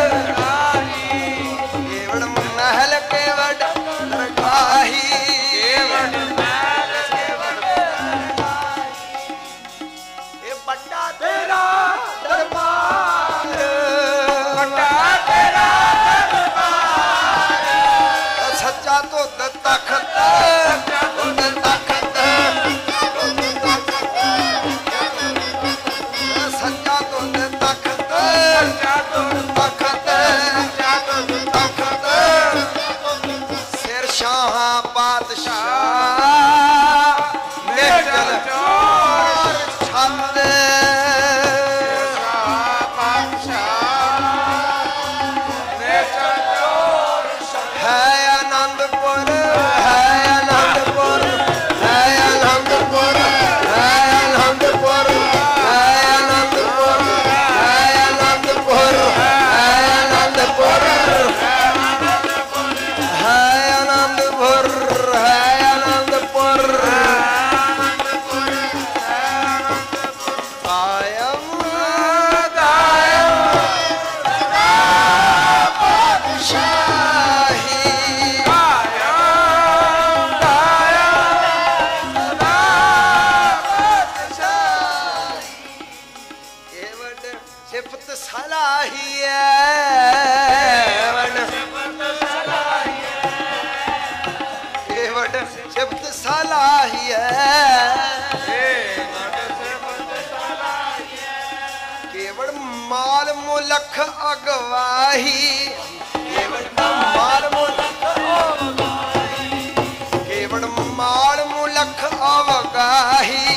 केवड़ महल केवड़ दरगाही ये बड़ा तेरा दरबार बड़ा तेरा सच्चा तो तख्त सच्चा तो तख्त तख्त सिर शाह पातशाह निकल चोर छंद है आनंदपुर है आनंदपुर है आनंदपुर है आनंदपुर है आनंदपुर है आनंदपुर है आनंदपुर है आनंदपुर है आनंदपुर कायम शाही केवड़ सिफत सलाही केवड़ सिफत सलाही केवड़ माल मुलख अगवाही केवड़ माल मुलख केवड़ माल मुलख अवगाही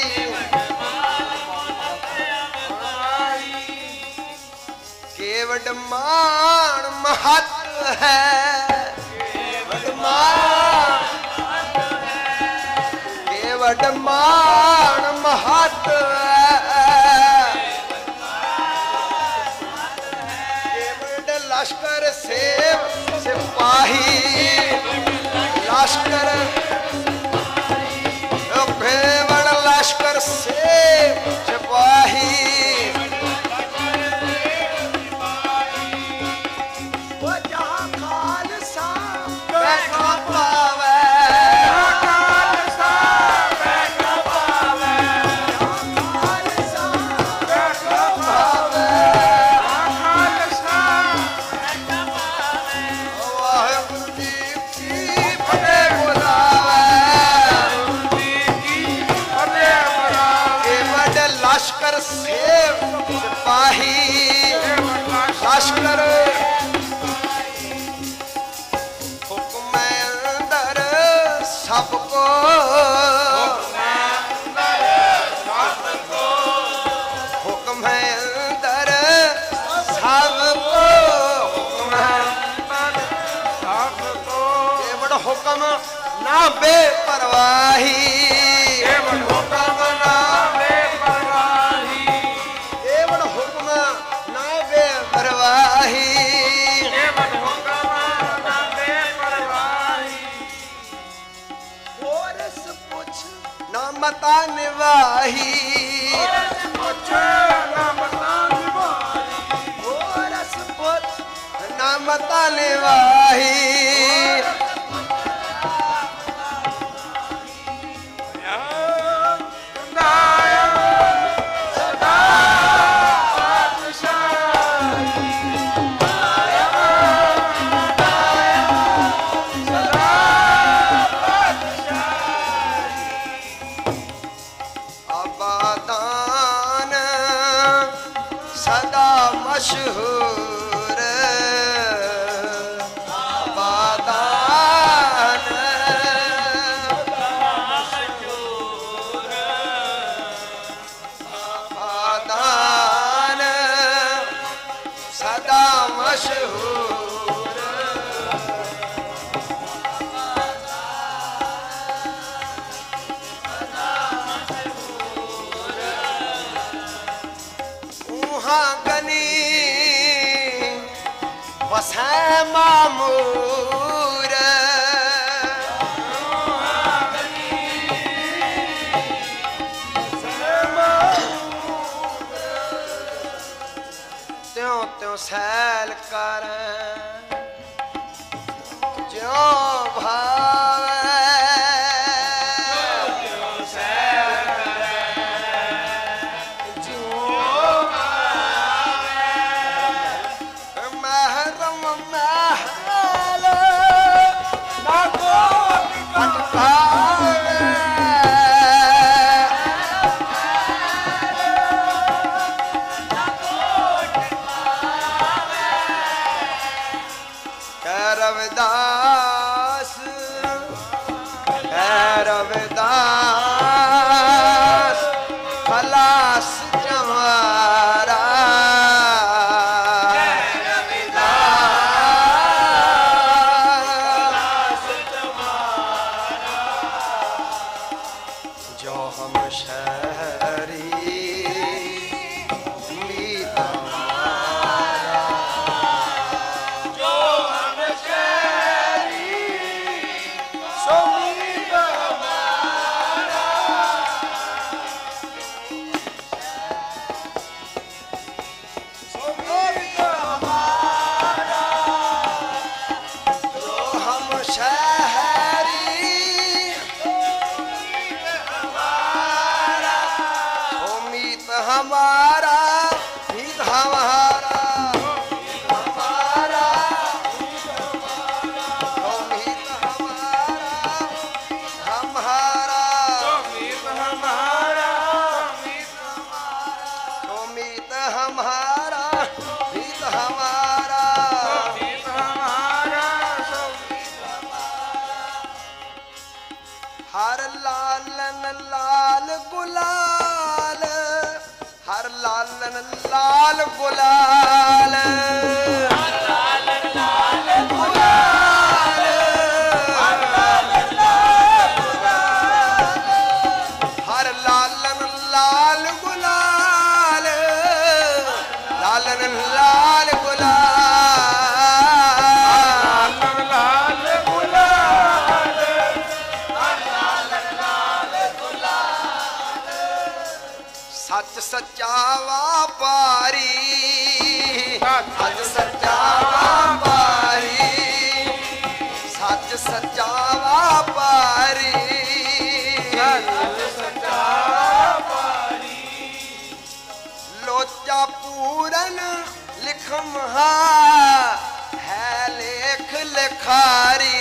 केवड़ मान महत्व है केवड़ मान महत्व है केवड़ लश्कर सेव सिपाही लश्कर केवड़ लश्कर सेव सिपाही वो जहाँ खालसा बैठा पावे खालसा बैठा पावे खालसा बैठा पावे वाहिगुरु जी की फतेह बुलावे केवड़ लश्कर सेव सिपाही लश्कर हुक्म अंदर सबको हुक्म अंदर सबको केवड़ हुक्म ना बेपरवाही केवड़ हुक्म ना केवड़ हुक्म ना बेपरवाही ओरस पुछ ना मता निवाही ओरस पुछ ना मता निवाही आबादान सदा मशहूर आबादान ਅਸੈ ਮਾਮੂਰ ਤਿਉ ਤਿਉ ਸੈਲ ਕਰ ਜਿਉ ਭਾਵੈ ਤਿਉ ਸੈਲ ਕਰ ਜਿਉ ਭਾਵੈ ਮਹਰਮ ਮਹਲ ਨਾ ਕੋ ਭਾਵੈ ਰਵਿਦਾਸ ਰਵਿਦਾਸ ਖਲਾਸ ਜਮਾਰਾ ਰਵਿਦਾਸ ਜਮਾਰਾ ਜੋ ਹਮ ਸ਼ਹਿਰੀ हमारा हित हमारा हित हमारा हित हमारा हित हमारा हित हमारा हित हमारा हित हमारा हर लालन लाल गुलाल हर लालन लाल गुलाल हर लालन लाल गुलाल हर लालन लाल गुलाल हर लालन लाल गुलाल लालन लाल गुलाल लाल गुलाल हर लालन लाल गुलाल सच सच्चा वापारी सच सच्चा वापारी सच सच्चा वापारी सच सच्चा वापारी लोचा पूरन लिखम है लेख लिखारी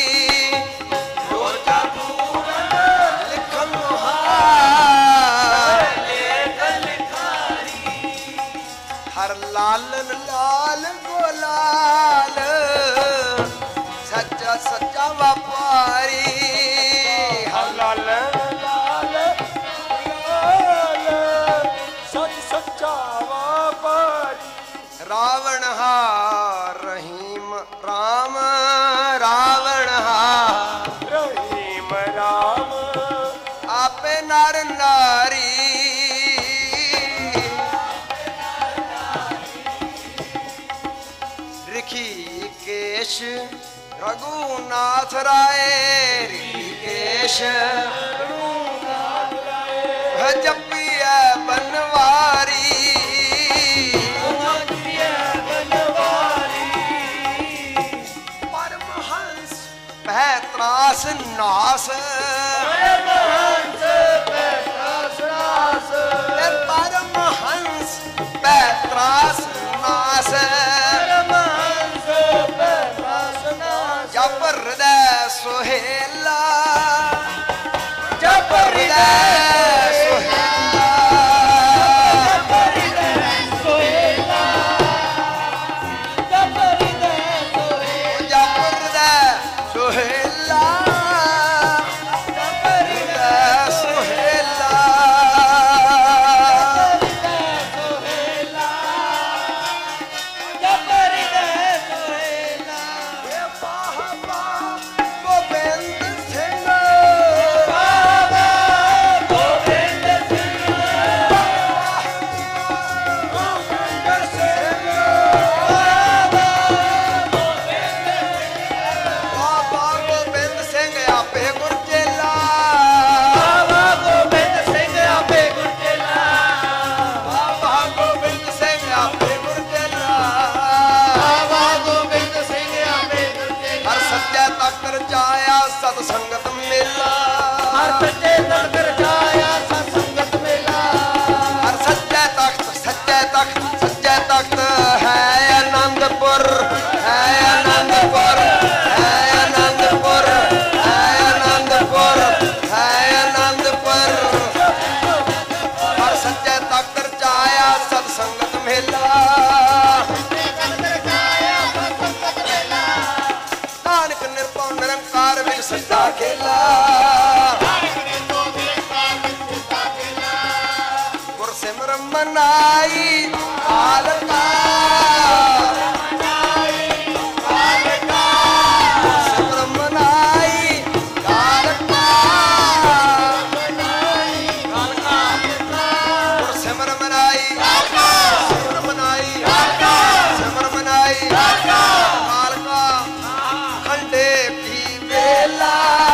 लोचा पूरन लिखम हर लालन लाल गुलाल सच्चा सच्चा व्यापारी हर लालन लाल गुलाल सच सच्चा व्यापारी रावण हार रहीम राम रावण हार रहीम राम आपे नर नारी ऋषिकेश रघुनाथ राय ऋषिकेश रघुनाथ राय जपिया बनवारी परमहंस पैत्रास नास परमहंस पैत्रास नास जप हृदय सुहेला जप हृदय सुहेला जप हृदय सुहेला जप हृदय सुहेला जप हृदय सुहेला जप हृदय सुहेला जप हृदय सुहेला गोविंद सच्चे तख्त रचाया सत संगत मेला हर सच्चे तख्त रचाया सत संगत मेला हर सच्चे तख्त है आनंदपुर है आनंदपुर है आनंदपुर है आनंदपुर है आनंदपुर हर सच्चे तख्त रचाया सत संगत मेला नानक निर्भव निरंकार विच सच्चा खेला गुरसिमरन मनाई कालका गुरसिमरन मनाई कालका गुरसिमरन मनाई सिमरन मनाई सिमरन मनाई कालका खंडे की बेला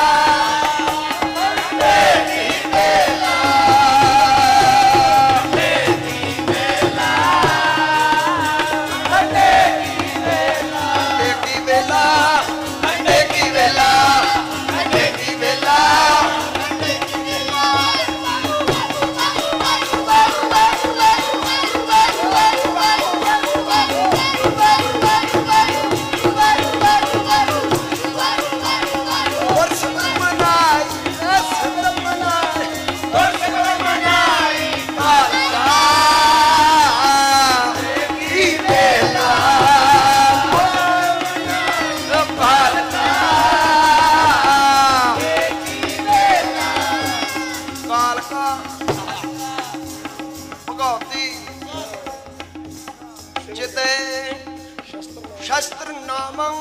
शस्त्र नामं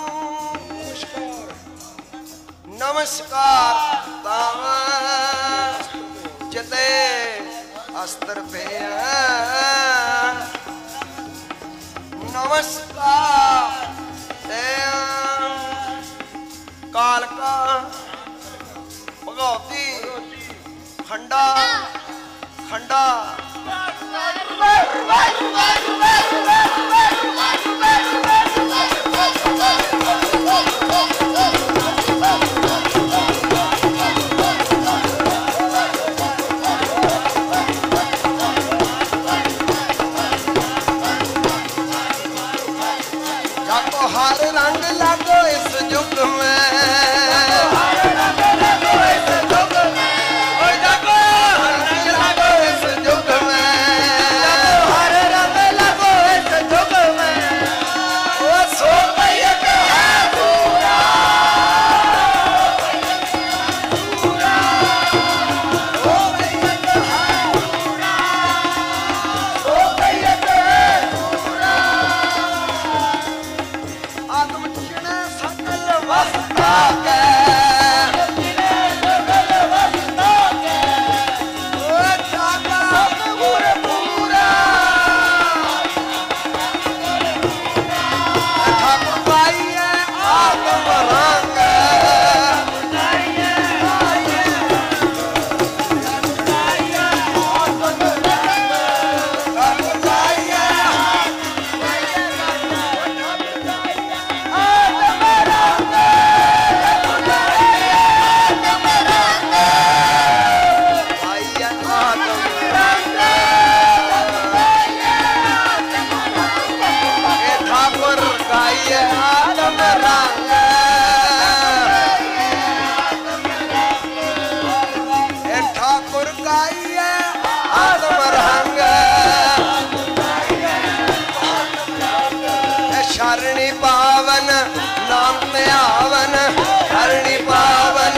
नमस्कार ताव जिते अस्त्र पे नमस्कार काल का भगवती खंडा खंडा हर रंग लागो इस युग में शरणी पावन नाम त्यावन हरणी पावन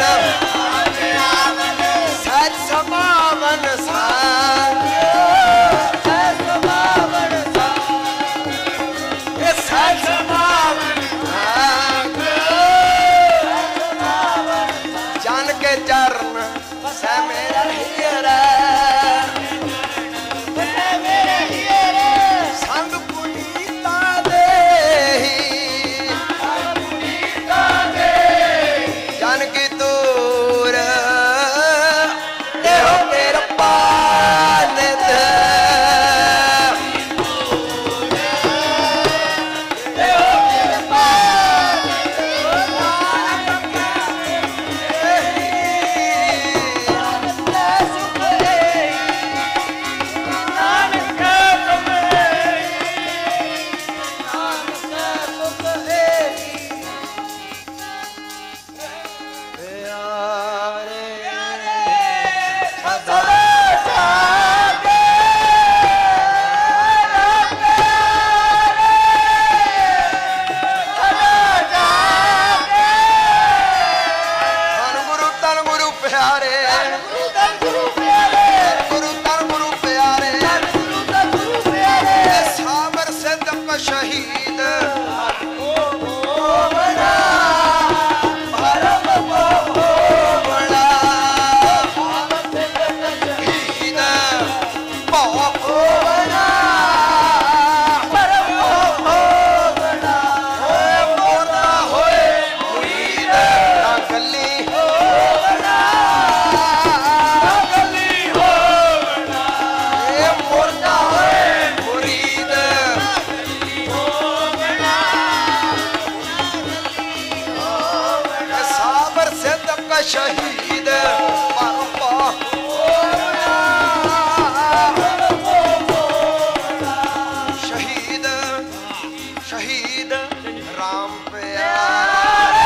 सच समावन सच समावन जान के चरण से मेरा हियरा संग पुनीता जानकी दूर देहो तेरा पानित ਪਿਆਰੇ ਗੁਰੂ ਧੰਨ ਗੁਰੂ ਪਿਆਰੇ ਗੁਰੂ ਧੰਨ ਗੁਰੂ ਪਿਆਰੇ ਗੁਰੂ ਧੰਨ ਗੁਰੂ ਪਿਆਰੇ ਸਾਬਰ ਸਿੱਧਕ ਸ਼ਹੀਦ ਬੜਾ ਭਰਮ ਕੋ ਬੜਾ ਸ਼ਹੀਦ ਭਉ ਬੜਾ ਭਰਮ ਕੋ ਬੜਾ ਮੋਰਦਾ ਹੋਏ ਮੁਰੀਦ ਨਾ ਗੱਲੀ ਬੜਾ ਗਲੀ ਹੋ ਬੜਾ ਇਹ ਮੋਰਦਾ ਹੋਏ ਮੁਰੀਦ ਸਾਬਰ ਸਿੱਧਕ ਸ਼ਹੀਦ ਪਰਪਾ ਸ਼ਹੀਦ ਸ਼ਹੀਦ ਰਾਮ ਪਿਆਰੇ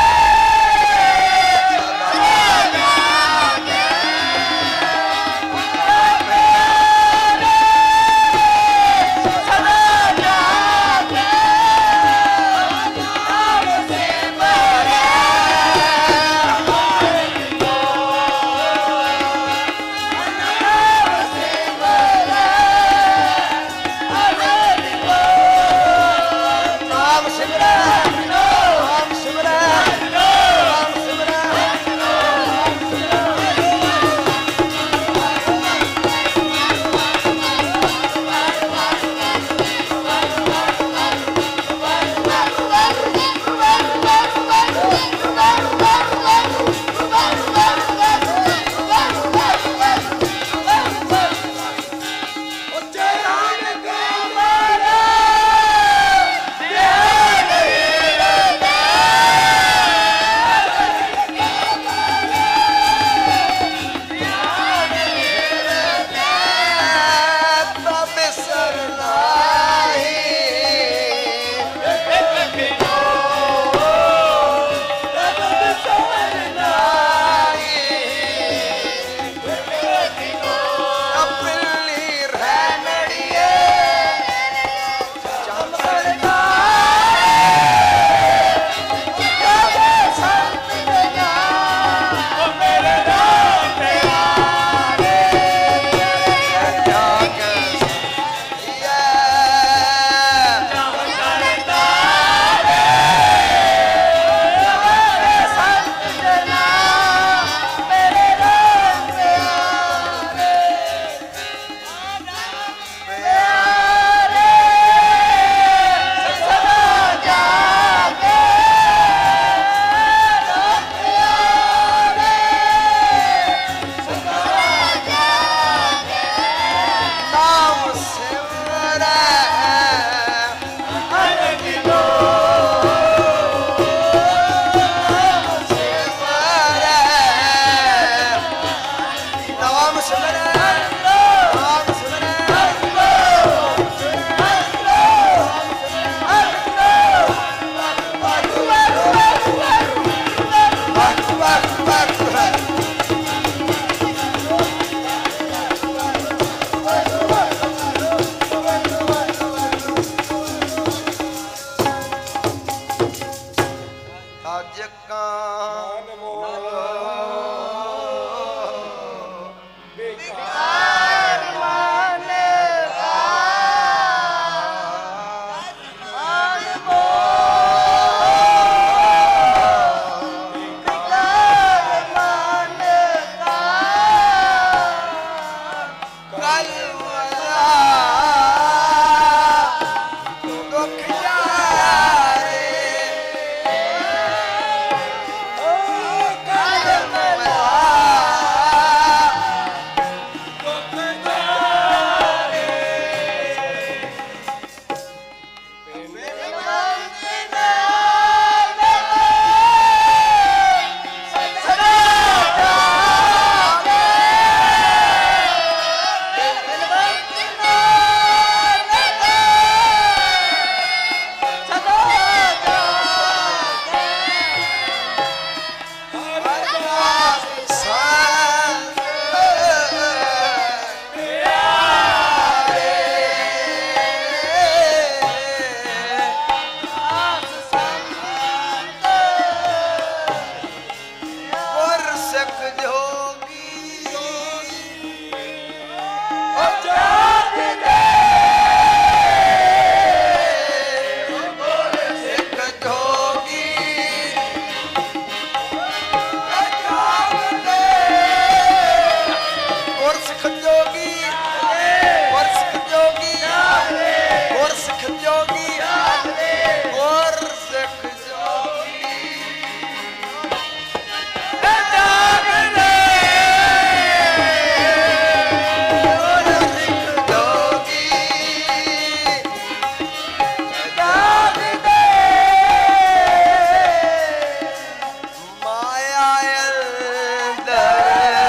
ਮਾਇਆ ਅੰਦਰ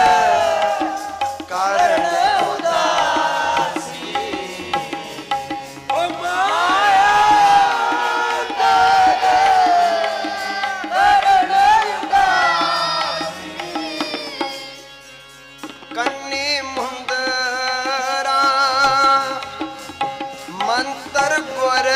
ਕਰਨ ਉਦਾਸੀ ਓ ਮਾਇਆ ਅੰਦਰ ਕਰਨ ਉਦਾਸੀ ਕੰਨੀ ਮੁੰਦਰਾ ਮੰਤਰ ਗੁਰ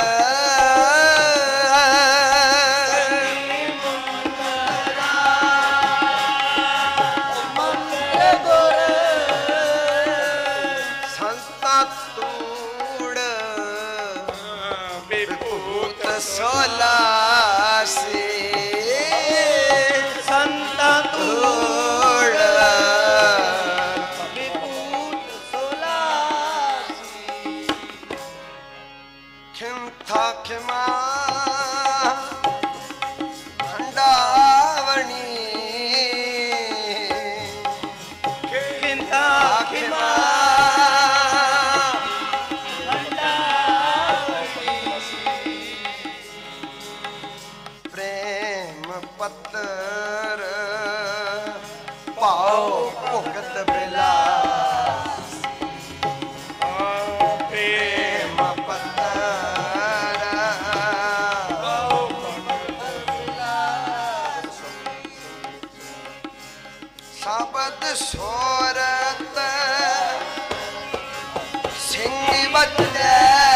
सोलासी संता धूड़ विभूत सोलासी खिमथा खिमा खंडावणी खिमथा खिमा पत्तर पाओ भुगत बिलास प्रेम पत्तर पाओ भुगत बिलास शब्द सोरत सिंह बजले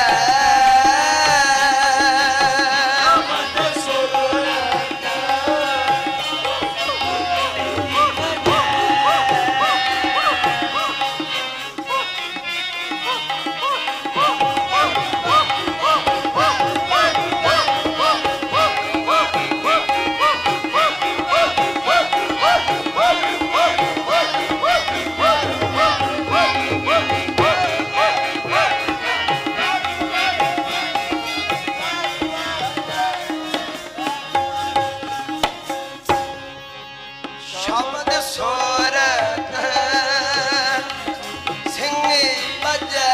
शब्द सोरत सिंह बजे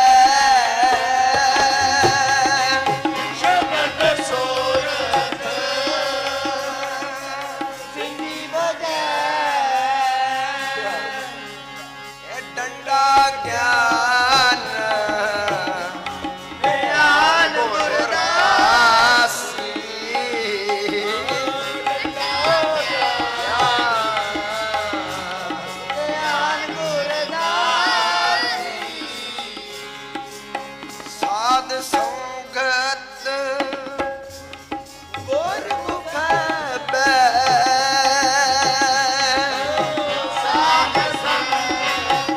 शब्द सोरत सिंह बजे डंडा ज्ञान ज्ञान गुरदासी संगत गुरमुख साध संगत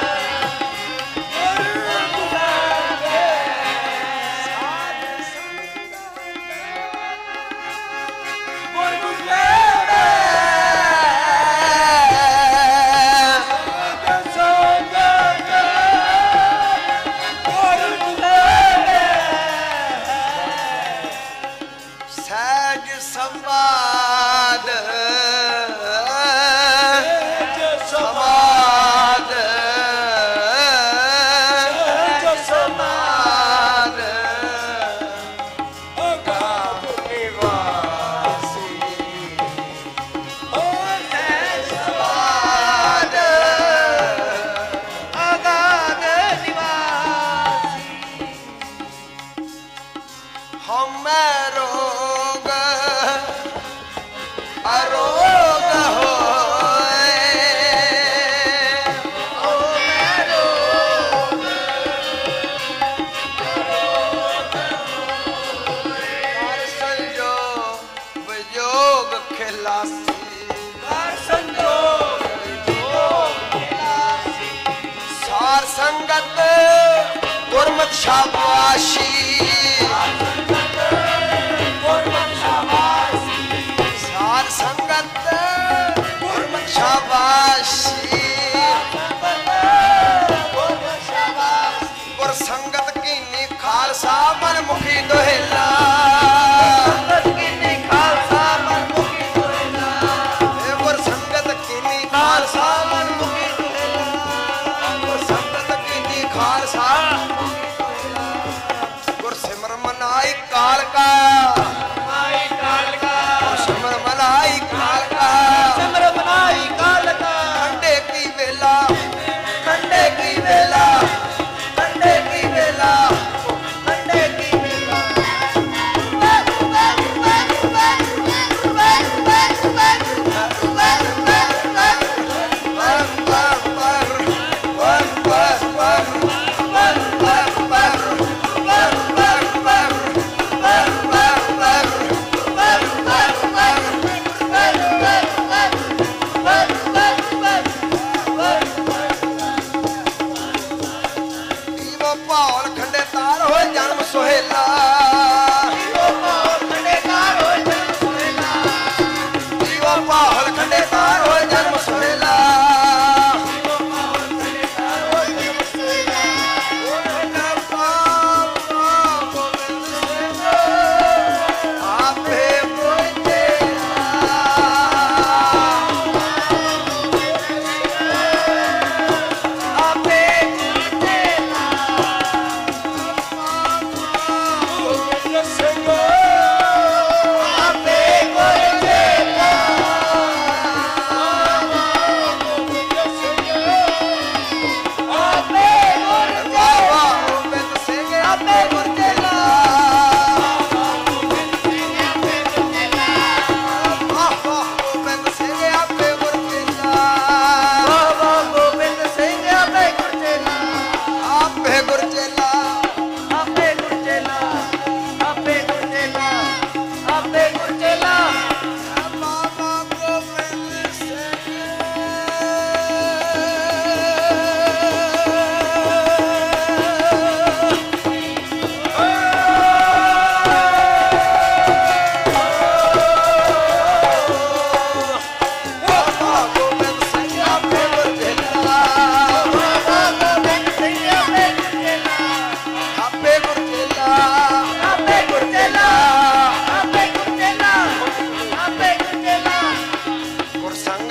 गुरमुख साध संवाद समाद समाद गाव निवासी समाद अगाध निवासी हम रोग अरोग होए ओ मैं रोग कर संजोग वियोग खिलासी कर संजोग वियोग खिलासी सार संगत गुरमत शाबाशी संगत गुरमत शाबाशी गुर संगत कीनी खालसा मन मुखी दोहेला गुर संगत कीनी खालसा मन मुखी दोहेला गुर संगत कीनी खालसा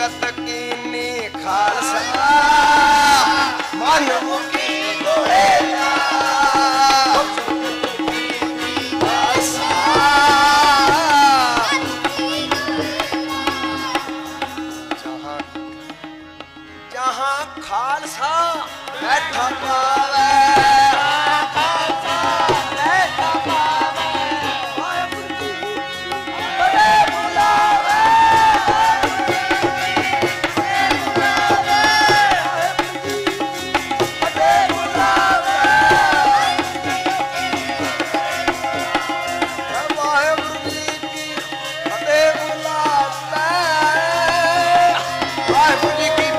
ਸੁਰਤ ਕੀਨੀ ਖਾਲਸਾ ਮਨ ਮੁਖੀ ਗੋਹੇਲਾ खालसा बैठा पावे बैठा पावे बड़े बुलावे बड़े बुलावे वाहेगुरु जी की फतेह बुलावे वाहेगुरु जी की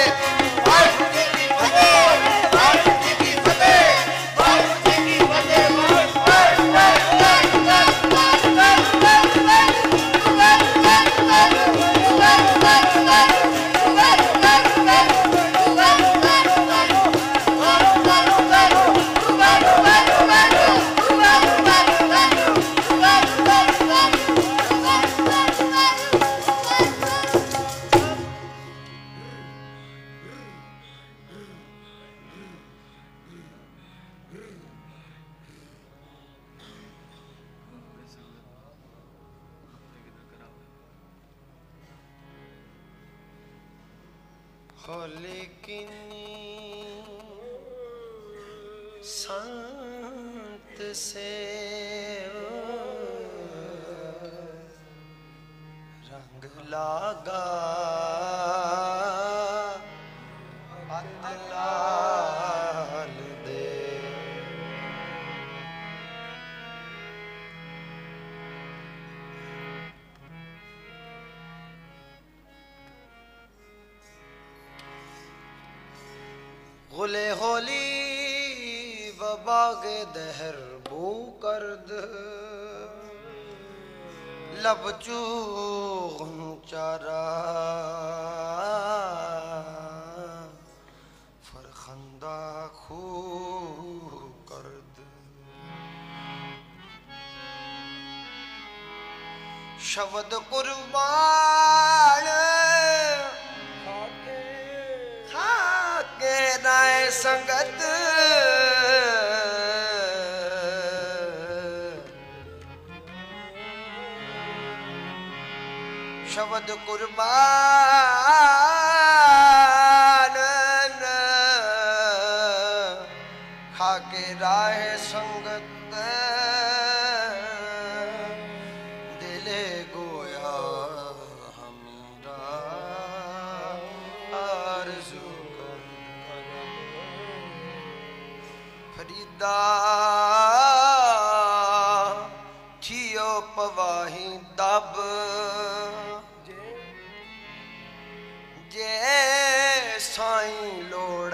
संत से रंग लागा लाल दे गुले होली बागे दहर बू करद लबचू चारा फरखंदा खू करद शब्द कुर्बान खाके राय संगत शब्द कुर्बान खाके राह संगत दिले गोया हमीरा आरज़ू फरीदा थियो पवाही दब जे साईं लोड़